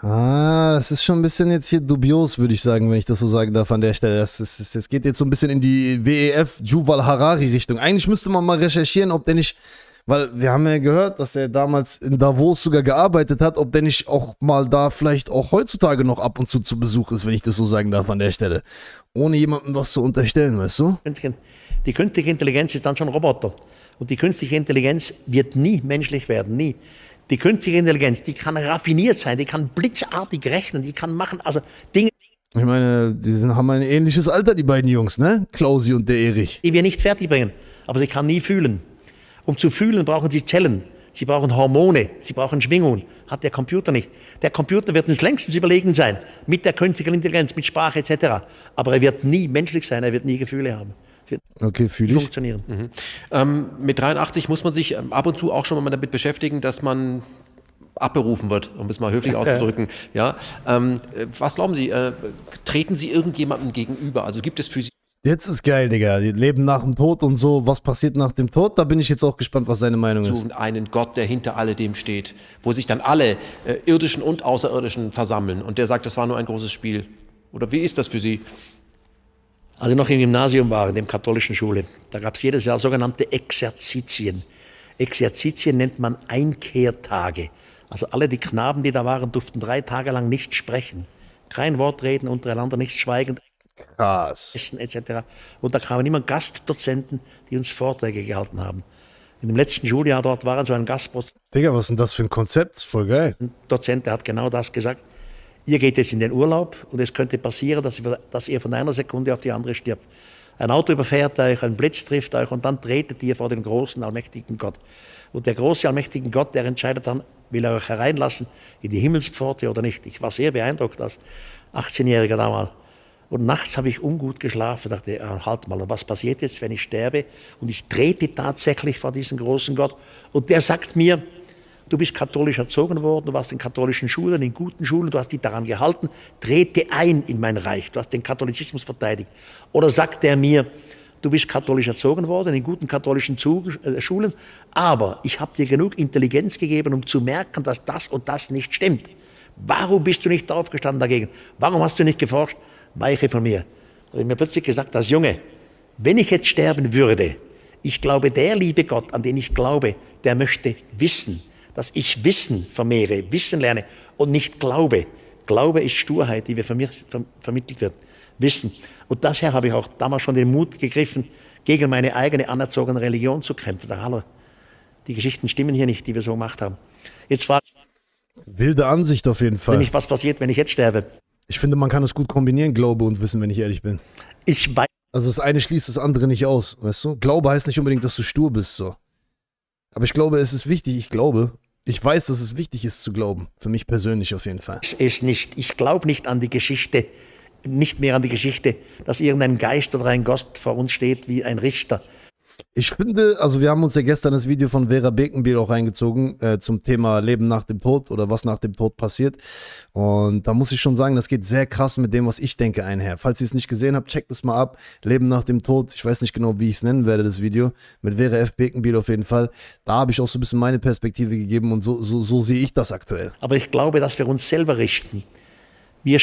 Ah, das ist schon ein bisschen jetzt hier dubios, würde ich sagen, wenn ich das so sagen darf an der Stelle. Das, ist, das, das geht jetzt so ein bisschen in die W E F Yuval Harari Richtung. Eigentlich müsste man mal recherchieren, ob der nicht, weil wir haben ja gehört, dass er damals in Davos sogar gearbeitet hat, ob der nicht auch mal da vielleicht auch heutzutage noch ab und zu zu Besuch ist, wenn ich das so sagen darf an der Stelle. Ohne jemandem was zu unterstellen, weißt du? Die künstliche Intelligenz ist dann schon Roboter. Und die künstliche Intelligenz wird nie menschlich werden, nie. Die künstliche Intelligenz, die kann raffiniert sein, die kann blitzartig rechnen, die kann machen, also Dinge. Ich meine, die sind, haben ein ähnliches Alter, die beiden Jungs, ne? Klausi und der Erich. Die wir nicht fertig bringen, aber sie kann nie fühlen. Um zu fühlen, brauchen sie Zellen, sie brauchen Hormone, sie brauchen Schwingungen. Hat der Computer nicht. Der Computer wird uns längstens überlegen sein, mit der künstlichen Intelligenz, mit Sprache et cetera. Aber er wird nie menschlich sein, er wird nie Gefühle haben. Okay, fühle ich. Funktionieren. Mhm. Ähm, mit dreiundachtzig muss man sich ähm, ab und zu auch schon mal damit beschäftigen, dass man abberufen wird, um es mal höflich auszudrücken. Ja, ähm, was glauben Sie, äh, treten Sie irgendjemandem gegenüber? Also gibt es für Sie... Jetzt ist geil, Digga. Die Leben nach dem Tod und so. Was passiert nach dem Tod? Da bin ich jetzt auch gespannt, was seine Meinung ist. Zu einen Gott, der hinter alledem steht, wo sich dann alle äh, irdischen und außerirdischen versammeln und der sagt, das war nur ein großes Spiel. Oder wie ist das für Sie? Als ich noch im Gymnasium war, in der katholischen Schule, da gab es jedes Jahr sogenannte Exerzitien. Exerzitien nennt man Einkehrtage. Also alle die Knaben, die da waren, durften drei Tage lang nicht sprechen. Kein Wort reden, untereinander nicht schweigen. Krass. Essen et cetera. Und da kamen immer Gastdozenten, die uns Vorträge gehalten haben. In dem letzten Schuljahr dort waren so ein Gastdozent, Digga, was ist denn das für ein Konzept? Voll geil. der hat genau das gesagt. Ihr geht jetzt in den Urlaub und es könnte passieren, dass ihr, dass ihr von einer Sekunde auf die andere stirbt. Ein Auto überfährt euch, ein Blitz trifft euch und dann tretet ihr vor den großen, allmächtigen Gott. Und der große, allmächtige Gott, der entscheidet dann, will er euch hereinlassen in die Himmelspforte oder nicht. Ich war sehr beeindruckt als achtzehnjähriger damals. Und nachts habe ich ungut geschlafen, dachte, ja, halt mal, was passiert jetzt, wenn ich sterbe? Und ich trete tatsächlich vor diesen großen Gott. Und der sagt mir, du bist katholisch erzogen worden, du warst in katholischen Schulen, in guten Schulen, du hast dich daran gehalten, trete ein in mein Reich, du hast den Katholizismus verteidigt. Oder sagt er mir, du bist katholisch erzogen worden, in guten katholischen Schulen, aber ich habe dir genug Intelligenz gegeben, um zu merken, dass das und das nicht stimmt. Warum bist du nicht aufgestanden dagegen? Warum hast du nicht geforscht? Weiche von mir. Da habe ich mir plötzlich gesagt, als Junge, wenn ich jetzt sterben würde, ich glaube, der liebe Gott, an den ich glaube, der möchte wissen, dass ich Wissen vermehre, Wissen lerne und nicht Glaube. Glaube ist Sturheit, die mir vermi ver vermittelt wird. Wissen. Und daher habe ich auch damals schon den Mut gegriffen, gegen meine eigene anerzogene Religion zu kämpfen. Sag, hallo, die Geschichten stimmen hier nicht, die wir so gemacht haben. Jetzt frage Wilde Ansicht auf jeden Fall. ich mich, was passiert, wenn ich jetzt sterbe? Ich finde, man kann es gut kombinieren, Glaube und Wissen, wenn ich ehrlich bin. Ich weiß. Also das eine schließt das andere nicht aus, weißt du? Glaube heißt nicht unbedingt, dass du stur bist, so. Aber ich glaube, es ist wichtig, ich glaube, ich weiß, dass es wichtig ist zu glauben. Für mich persönlich auf jeden Fall. Es nicht. Ich glaube nicht an die Geschichte, nicht mehr an die Geschichte, dass irgendein Geist oder ein Gott vor uns steht wie ein Richter. Ich finde, also wir haben uns ja gestern das Video von Vera Birkenbiel auch reingezogen äh, zum Thema Leben nach dem Tod oder was nach dem Tod passiert. Und da muss ich schon sagen, das geht sehr krass mit dem, was ich denke, einher. Falls ihr es nicht gesehen habt, checkt es mal ab. Leben nach dem Tod, ich weiß nicht genau, wie ich es nennen werde, das Video, mit Vera F. Birkenbiel auf jeden Fall. Da habe ich auch so ein bisschen meine Perspektive gegeben und so, so, so sehe ich das aktuell. Aber ich glaube, dass wir uns selber richten. Wir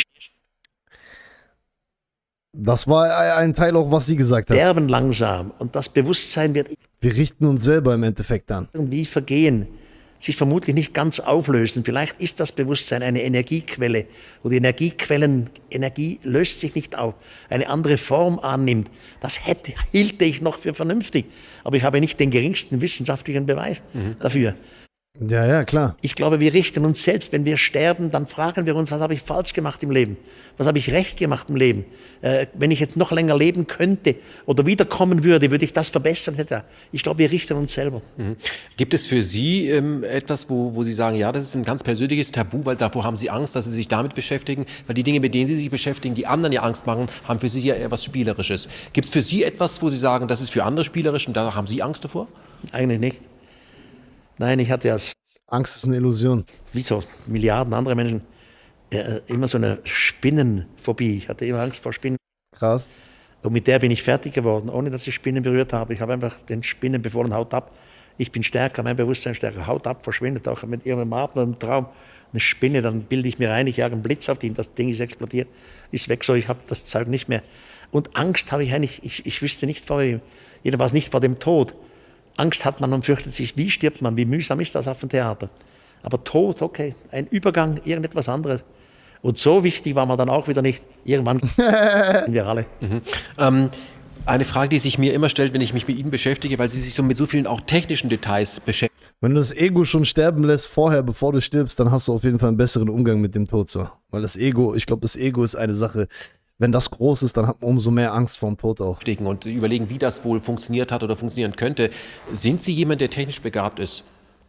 Das war ein Teil auch, was sie gesagt hat. sterben langsam und das Bewusstsein wird Wir richten uns selber im Endeffekt an. irgendwie vergehen, sich vermutlich nicht ganz auflösen. Vielleicht ist das Bewusstsein eine Energiequelle und die Energiequellen, Energie löst sich nicht auf, eine andere Form annimmt. Das hätte, hielte ich noch für vernünftig, aber ich habe nicht den geringsten wissenschaftlichen Beweis mhm. dafür. Ja, ja, klar. Ich glaube, wir richten uns selbst, wenn wir sterben, dann fragen wir uns, was habe ich falsch gemacht im Leben? Was habe ich recht gemacht im Leben? Äh, wenn ich jetzt noch länger leben könnte oder wiederkommen würde, würde ich das verbessern? Ich glaube, wir richten uns selber. Mhm. Gibt es für Sie ähm, etwas, wo, wo Sie sagen, ja, das ist ein ganz persönliches Tabu, weil davor haben Sie Angst, dass Sie sich damit beschäftigen? Weil die Dinge, mit denen Sie sich beschäftigen, die anderen ja Angst machen, haben für Sie ja eher was Spielerisches. Gibt es für Sie etwas, wo Sie sagen, das ist für andere spielerisch und da haben Sie Angst davor? Eigentlich nicht. Nein, ich hatte als Angst ist eine Illusion. Wie so Milliarden andere Menschen äh, immer so eine Spinnenphobie. Ich hatte immer Angst vor Spinnen. Krass. Und mit der bin ich fertig geworden, ohne dass ich Spinnen berührt habe. Ich habe einfach den Spinnen befohlen, haut ab. Ich bin stärker, mein Bewusstsein stärker. Haut ab, verschwindet auch mit ihrem Abend und im Traum. eine Spinne, dann bilde ich mir ein, ich jage einen Blitz auf die, das Ding ist explodiert, ist weg, so, ich habe das Zeug nicht mehr. Und Angst habe ich eigentlich, ich, ich wüsste nicht vor wem, jedenfalls nicht vor dem Tod. Angst hat man und fürchtet sich, wie stirbt man, wie mühsam ist das auf dem Theater. Aber Tod, okay, ein Übergang, irgendetwas anderes. Und so wichtig war man dann auch wieder nicht. Irgendwann sind wir alle. Mhm. Ähm, eine Frage, die sich mir immer stellt, wenn ich mich mit Ihnen beschäftige, weil Sie sich so mit so vielen auch technischen Details beschäftigen. Wenn du das Ego schon sterben lässt vorher, bevor du stirbst, dann hast du auf jeden Fall einen besseren Umgang mit dem Tod. So. Weil das Ego, ich glaube, das Ego ist eine Sache, wenn das groß ist, dann hat man umso mehr Angst vor dem Tod auch. Und überlegen, wie das wohl funktioniert hat oder funktionieren könnte. Sind Sie jemand, der technisch begabt ist?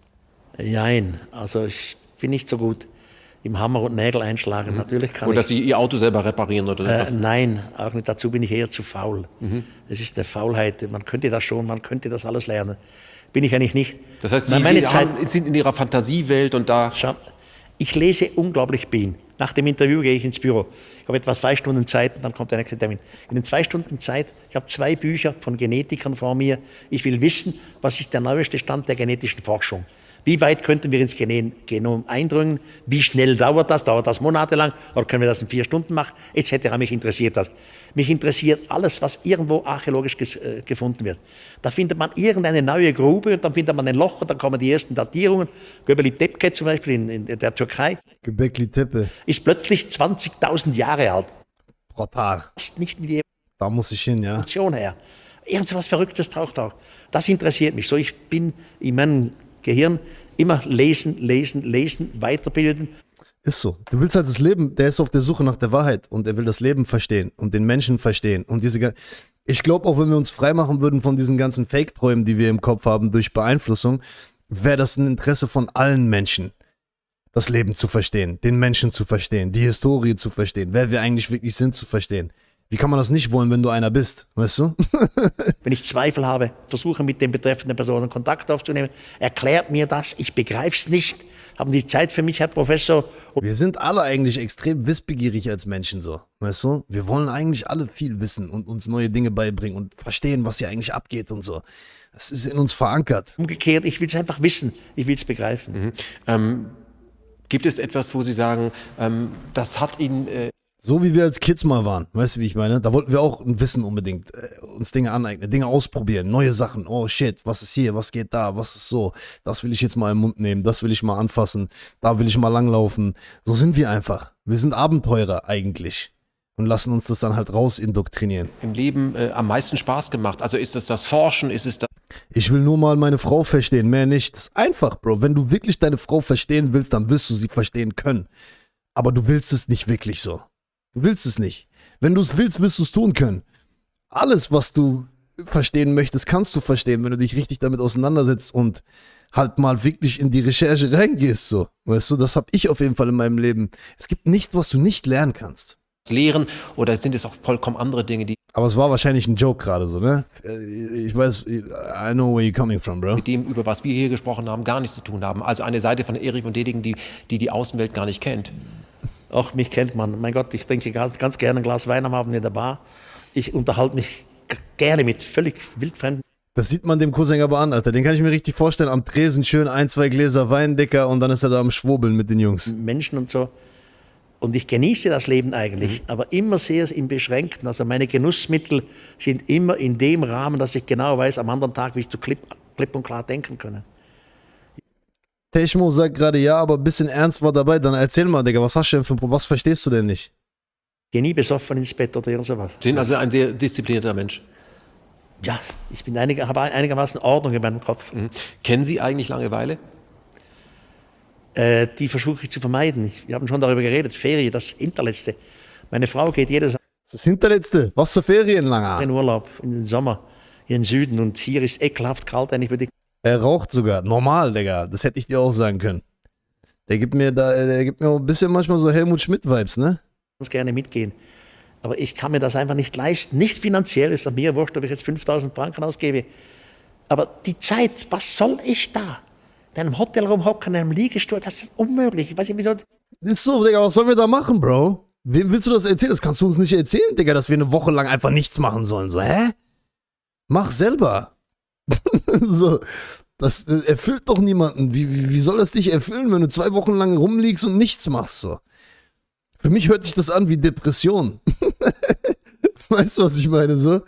Nein, also ich bin nicht so gut im Hammer und Nägel einschlagen. Mhm. Natürlich kann oder ich, dass Sie Ihr Auto selber reparieren oder äh, was? Nein, auch nicht. Dazu bin ich eher zu faul. Mhm. Es ist eine Faulheit. Man könnte das schon, man könnte das alles lernen. Bin ich eigentlich nicht. Das heißt, Sie, meine Sie Zeit, haben, sind in Ihrer Fantasiewelt und da... Schau, ich lese unglaublich Bien. Nach dem Interview gehe ich ins Büro. Ich habe etwa zwei Stunden Zeit und dann kommt der nächste Termin. In den zwei Stunden Zeit, ich habe zwei Bücher von Genetikern vor mir. Ich will wissen, was ist der neueste Stand der genetischen Forschung. Wie weit könnten wir ins Genom eindringen? Wie schnell dauert das? Dauert das monatelang? Oder können wir das in vier Stunden machen? et cetera. Mich interessiert das. Mich interessiert alles, was irgendwo archäologisch äh, gefunden wird. Da findet man irgendeine neue Grube und dann findet man ein Loch und dann kommen die ersten Datierungen. Göbekli Tepe zum Beispiel in, in der Türkei. Göbekli Tepe. Ist plötzlich zwanzigtausend Jahre alt. Brutal. Passt nicht mit der Da muss ich hin, ja. Emotion her. Irgend so was Verrücktes taucht auch. Das interessiert mich so. Ich bin in meinem Gehirn immer lesen, lesen, lesen, weiterbilden. Ist so. Du willst halt das Leben, der ist auf der Suche nach der Wahrheit und er will das Leben verstehen und den Menschen verstehen. Und diese, ich glaube auch, wenn wir uns freimachen würden von diesen ganzen Fake-Träumen, die wir im Kopf haben durch Beeinflussung, wäre das ein Interesse von allen Menschen, das Leben zu verstehen, den Menschen zu verstehen, die Historie zu verstehen, wer wir eigentlich wirklich sind zu verstehen. Wie kann man das nicht wollen, wenn du einer bist, weißt du? Wenn ich Zweifel habe, versuche mit den betreffenden Personen Kontakt aufzunehmen, erklärt mir das, ich begreife es nicht, haben die Zeit für mich, Herr Professor. Wir sind alle eigentlich extrem wissbegierig als Menschen so, weißt du? Wir wollen eigentlich alle viel wissen und uns neue Dinge beibringen und verstehen, was hier eigentlich abgeht und so. Das ist in uns verankert. Umgekehrt, ich will es einfach wissen, ich will es begreifen. Mhm. Ähm, gibt es etwas, wo Sie sagen, ähm, das hat Ihnen... Äh So wie wir als Kids mal waren, weißt du, wie ich meine? Da wollten wir auch ein Wissen unbedingt, äh, uns Dinge aneignen, Dinge ausprobieren, neue Sachen. Oh shit, was ist hier, was geht da, was ist so? Das will ich jetzt mal im Mund nehmen, das will ich mal anfassen, da will ich mal langlaufen. So sind wir einfach. Wir sind Abenteurer eigentlich und lassen uns das dann halt raus indoktrinieren. Im Leben äh, am meisten Spaß gemacht? Also ist es das Forschen, ist es das... Ich will nur mal meine Frau verstehen, mehr nicht. Das ist einfach, Bro. Wenn du wirklich deine Frau verstehen willst, dann wirst du sie verstehen können. Aber du willst es nicht wirklich so. Du willst es nicht. Wenn du es willst, wirst du es tun können. Alles, was du verstehen möchtest, kannst du verstehen, wenn du dich richtig damit auseinandersetzt und halt mal wirklich in die Recherche reingehst. So. Weißt du, das habe ich auf jeden Fall in meinem Leben. Es gibt nichts, was du nicht lernen kannst. Lehren oder sind es auch vollkommen andere Dinge, die... Aber es war wahrscheinlich ein Joke gerade so, ne? Ich weiß, I know where you're coming from, bro. Mit dem, über was wir hier gesprochen haben, gar nichts zu tun haben. Also eine Seite von Erich von Däniken, die, die die Außenwelt gar nicht kennt. Ach, mich kennt man. Mein Gott, ich trinke ganz, ganz gerne ein Glas Wein am Abend in der Bar. Ich unterhalte mich gerne mit völlig wildfremden. Das sieht man dem Cousin aber an, Alter. Den kann ich mir richtig vorstellen. Am Tresen schön ein, zwei Gläser Wein, Dicker, und dann ist er da am Schwurbeln mit den Jungs. Menschen und so. Und ich genieße das Leben eigentlich, mhm. aber immer sehr im Beschränkten. Also meine Genussmittel sind immer in dem Rahmen, dass ich genau weiß, am anderen Tag wirst du klipp, klipp und klar denken können. Techmo sagt gerade ja, aber ein bisschen ernst war dabei. Dann erzähl mal, Digga, was hast du denn für ein Problem? Was verstehst du denn nicht? Geh nie besoffen ins Bett oder irgend sowas. Sie sind also ein sehr disziplinierter Mensch. Ja, ich bin einig, habe einigermaßen Ordnung in meinem Kopf. Mhm. Kennen Sie eigentlich Langeweile? Äh, die versuche ich zu vermeiden. Ich, wir haben schon darüber geredet. Ferien, das Hinterletzte. Meine Frau geht jedes Jahr das Hinterletzte. Was für Ferien, Langer? in Urlaub, in den Sommer, hier im Süden. Und hier ist ekelhaft kalt. Eigentlich würde ich Er raucht sogar. Normal, Digga. Das hätte ich dir auch sagen können. Der gibt mir da, der gibt mir auch ein bisschen manchmal so Helmut Schmidt-Vibes, ne? ganz gerne mitgehen. Aber ich kann mir das einfach nicht leisten. Nicht finanziell, ist mir wurscht, ob ich jetzt fünftausend Franken ausgebe. Aber die Zeit, was soll ich da? In einem Hotel rumhocken, in einem Liegestuhl, das ist unmöglich. Ich weiß nicht, wieso. Ist so, Digga, was sollen wir da machen, Bro? Wem willst du das erzählen? Das kannst du uns nicht erzählen, Digga, dass wir eine Woche lang einfach nichts machen sollen. So, hä? Mach selber. So, Das äh, erfüllt doch niemanden. Wie, wie, wie soll das dich erfüllen, wenn du zwei Wochen lang rumliegst und nichts machst so? Für mich hört sich das an wie Depression. Weißt du, was ich meine so?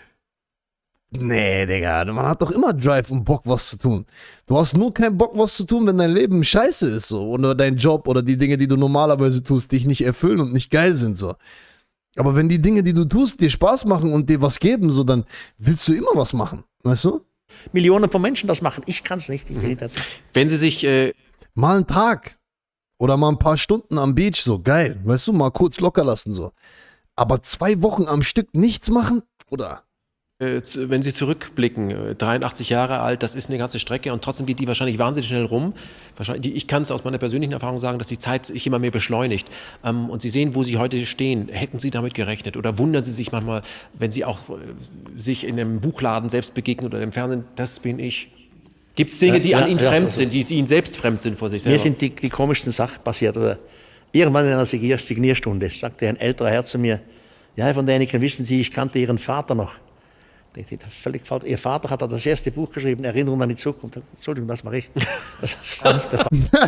Nee, Digga, man hat doch immer Drive und Bock, was zu tun. Du hast nur keinen Bock, was zu tun, wenn dein Leben scheiße ist so. Oder dein Job oder die Dinge, die du normalerweise tust, dich nicht erfüllen und nicht geil sind so. Aber wenn die Dinge, die du tust, dir Spaß machen und dir was geben, so, dann willst du immer was machen, weißt du? Millionen von Menschen das machen. Ich kann es nicht. Ich bin nicht dazu. Wenn Sie sich äh, Mal einen Tag oder mal ein paar Stunden am Beach, so geil, weißt du, mal kurz locker lassen so. Aber zwei Wochen am Stück nichts machen, oder? Äh, wenn Sie zurückblicken, äh, dreiundachtzig Jahre alt, das ist eine ganze Strecke und trotzdem geht die wahrscheinlich wahnsinnig schnell rum. Wahrscheinlich, die, ich kann es aus meiner persönlichen Erfahrung sagen, dass die Zeit sich immer mehr beschleunigt. Ähm, und Sie sehen, wo Sie heute stehen. Hätten Sie damit gerechnet? Oder wundern Sie sich manchmal, wenn Sie auch äh, sich in einem Buchladen selbst begegnen oder im Fernsehen, das bin ich. Gibt es Dinge, die ja, an Ihnen ja, fremd also, sind, die Ihnen selbst fremd sind vor sich selber? Mir sind die, die komischsten Sachen passiert. Also, irgendwann in einer Signierstunde sagte ein älterer Herr zu mir, ja, Herr von Däniken, wissen Sie, ich kannte Ihren Vater noch. Ich dachte, völlig falsch. Ihr Vater hat das erste Buch geschrieben, Erinnerung an die Zukunft. Entschuldigung, das mache ich. Das war nicht der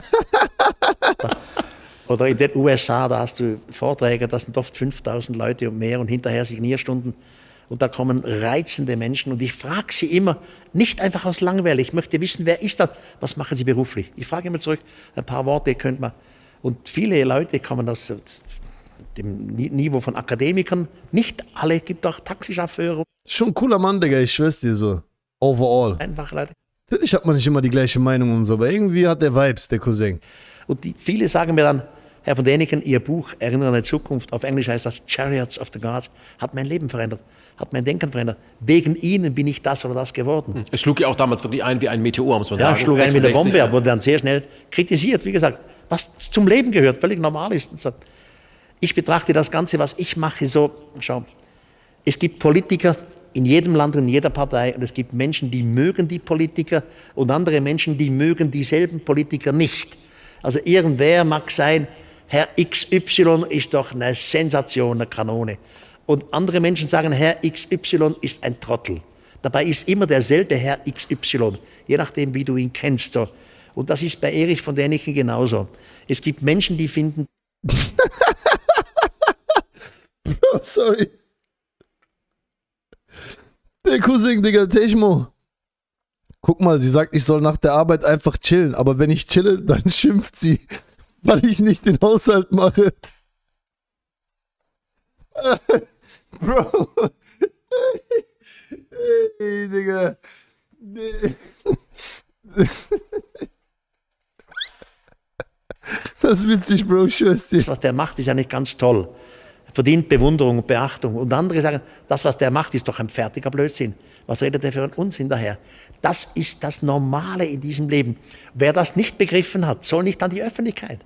Fall. Oder in den U S A, da hast du Vorträge, das sind oft fünftausend Leute und mehr und hinterher Signierstunden. Und da kommen reizende Menschen und ich frage sie immer, nicht einfach aus Langeweile, ich möchte wissen, wer ist das, was machen sie beruflich? Ich frage immer zurück, ein paar Worte könnt man. Und viele Leute kommen aus dem Niveau von Akademikern, nicht alle, es gibt auch Taxichauffeure. Schon ein cooler Mann, Digga, ich schwör's dir so. Overall. Einfach Leute. Natürlich hat man nicht immer die gleiche Meinung und so, aber irgendwie hat der Vibes, der Cousin. Und die, viele sagen mir dann, Herr von Däniken, Ihr Buch Erinnerung an die Zukunft, auf Englisch heißt das Chariots of the Gods, hat mein Leben verändert, hat mein Denken verändert. Wegen Ihnen bin ich das oder das geworden. Es schlug ja auch damals wirklich ein wie ein Meteor, muss man Ja, sagen. schlug ein mit der Bombe, ja. aber wurde dann sehr schnell kritisiert. Wie gesagt, was zum Leben gehört, völlig normal ist. Und so. Ich betrachte das Ganze, was ich mache, so, schau, es gibt Politiker in jedem Land und in jeder Partei und es gibt Menschen, die mögen die Politiker und andere Menschen, die mögen dieselben Politiker nicht. Also irgendwer mag sein, Herr X Y ist doch eine Sensation, eine Kanone. Und andere Menschen sagen, Herr X Y ist ein Trottel. Dabei ist immer derselbe Herr X Y, je nachdem, wie du ihn kennst. So. Und das ist bei Erich von Däniken genauso. Es gibt Menschen, die finden... Oh, sorry. Der Cousin, Digga, Techmo. Guck mal, sie sagt, ich soll nach der Arbeit einfach chillen, aber wenn ich chille, dann schimpft sie, weil ich nicht den Haushalt mache. Bro. Hey, Digga. Das ist witzig, Bro, ich schwör's dir. Das, was der macht, ist ja nicht ganz toll. Er verdient Bewunderung und Beachtung. Und andere sagen, das, was der macht, ist doch ein fertiger Blödsinn. Was redet der für einen Unsinn daher? Das ist das Normale in diesem Leben. Wer das nicht begriffen hat, soll nicht an die Öffentlichkeit.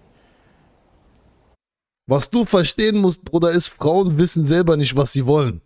Was du verstehen musst, Bruder, ist, Frauen wissen selber nicht, was sie wollen.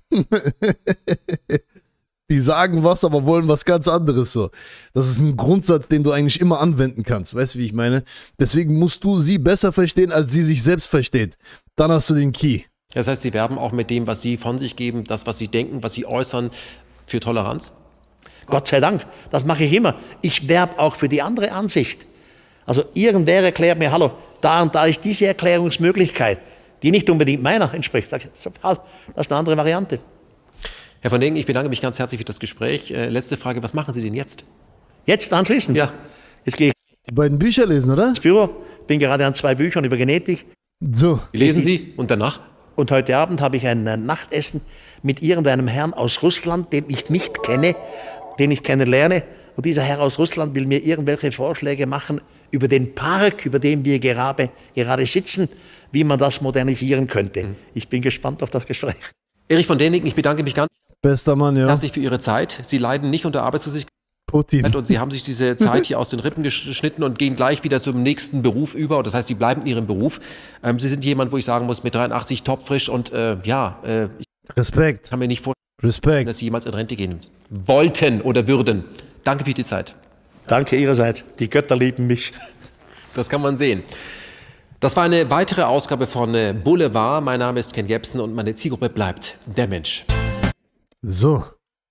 Die sagen was, aber wollen was ganz anderes so. Das ist ein Grundsatz, den du eigentlich immer anwenden kannst. Weißt du, wie ich meine? Deswegen musst du sie besser verstehen, als sie sich selbst versteht. Dann hast du den Key. Das heißt, Sie werben auch mit dem, was Sie von sich geben, das, was Sie denken, was Sie äußern, für Toleranz? Gott sei Dank, das mache ich immer. Ich werbe auch für die andere Ansicht. Also irgendwer erklärt mir, hallo, da und da ist diese Erklärungsmöglichkeit, die nicht unbedingt meiner entspricht. Das ist eine andere Variante. Herr von Degen, ich bedanke mich ganz herzlich für das Gespräch. Äh, letzte Frage, was machen Sie denn jetzt? Jetzt anschließend? Ja. Jetzt gehe ich Die beiden Bücher lesen, oder? ins Büro, bin gerade an zwei Büchern über Genetik. So. Wie lesen Sie und danach? Und heute Abend habe ich ein Nachtessen mit irgendeinem Herrn aus Russland, den ich nicht kenne, den ich kennenlerne. Und dieser Herr aus Russland will mir irgendwelche Vorschläge machen über den Park, über den wir gerade, gerade sitzen, wie man das modernisieren könnte. Mhm. Ich bin gespannt auf das Gespräch. Erich von Däniken, ich bedanke mich ganz Bester Mann, ja. herzlich für Ihre Zeit. Sie leiden nicht unter Arbeitslosigkeit. Putin. Und Sie haben sich diese Zeit hier aus den Rippen geschnitten und gehen gleich wieder zum nächsten Beruf über. Das heißt, Sie bleiben in Ihrem Beruf. Ähm, Sie sind jemand, wo ich sagen muss, mit dreiundachtzig topfrisch und äh, ja, äh, ich Respekt. kann mir nicht vorstellen, Respekt. dass Sie jemals in Rente gehen wollten oder würden. Danke für die Zeit. Danke Ihrerseits. Die Götter lieben mich. Das kann man sehen. Das war eine weitere Ausgabe von Boulevard. Mein Name ist Ken Jebsen und meine Zielgruppe bleibt der Mensch. So.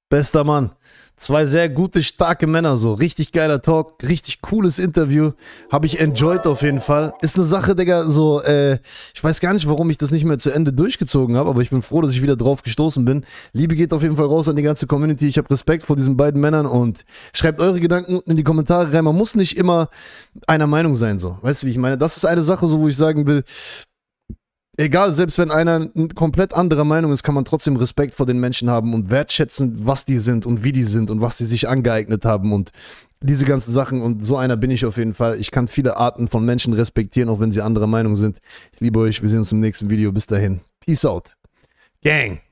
Bester Mann. Zwei sehr gute, starke Männer, so. Richtig geiler Talk, richtig cooles Interview. Habe ich enjoyed auf jeden Fall. Ist eine Sache, Digga, so, äh, ich weiß gar nicht, warum ich das nicht mehr zu Ende durchgezogen habe, aber ich bin froh, dass ich wieder drauf gestoßen bin. Liebe geht auf jeden Fall raus an die ganze Community. Ich habe Respekt vor diesen beiden Männern und schreibt eure Gedanken in die Kommentare rein. Man muss nicht immer einer Meinung sein, so. Weißt du, wie ich meine? Das ist eine Sache, so, wo ich sagen will, egal, selbst wenn einer komplett anderer Meinung ist, kann man trotzdem Respekt vor den Menschen haben und wertschätzen, was die sind und wie die sind und was sie sich angeeignet haben und diese ganzen Sachen. Und so einer bin ich auf jeden Fall. Ich kann viele Arten von Menschen respektieren, auch wenn sie anderer Meinung sind. Ich liebe euch. Wir sehen uns im nächsten Video. Bis dahin. Peace out. Gang.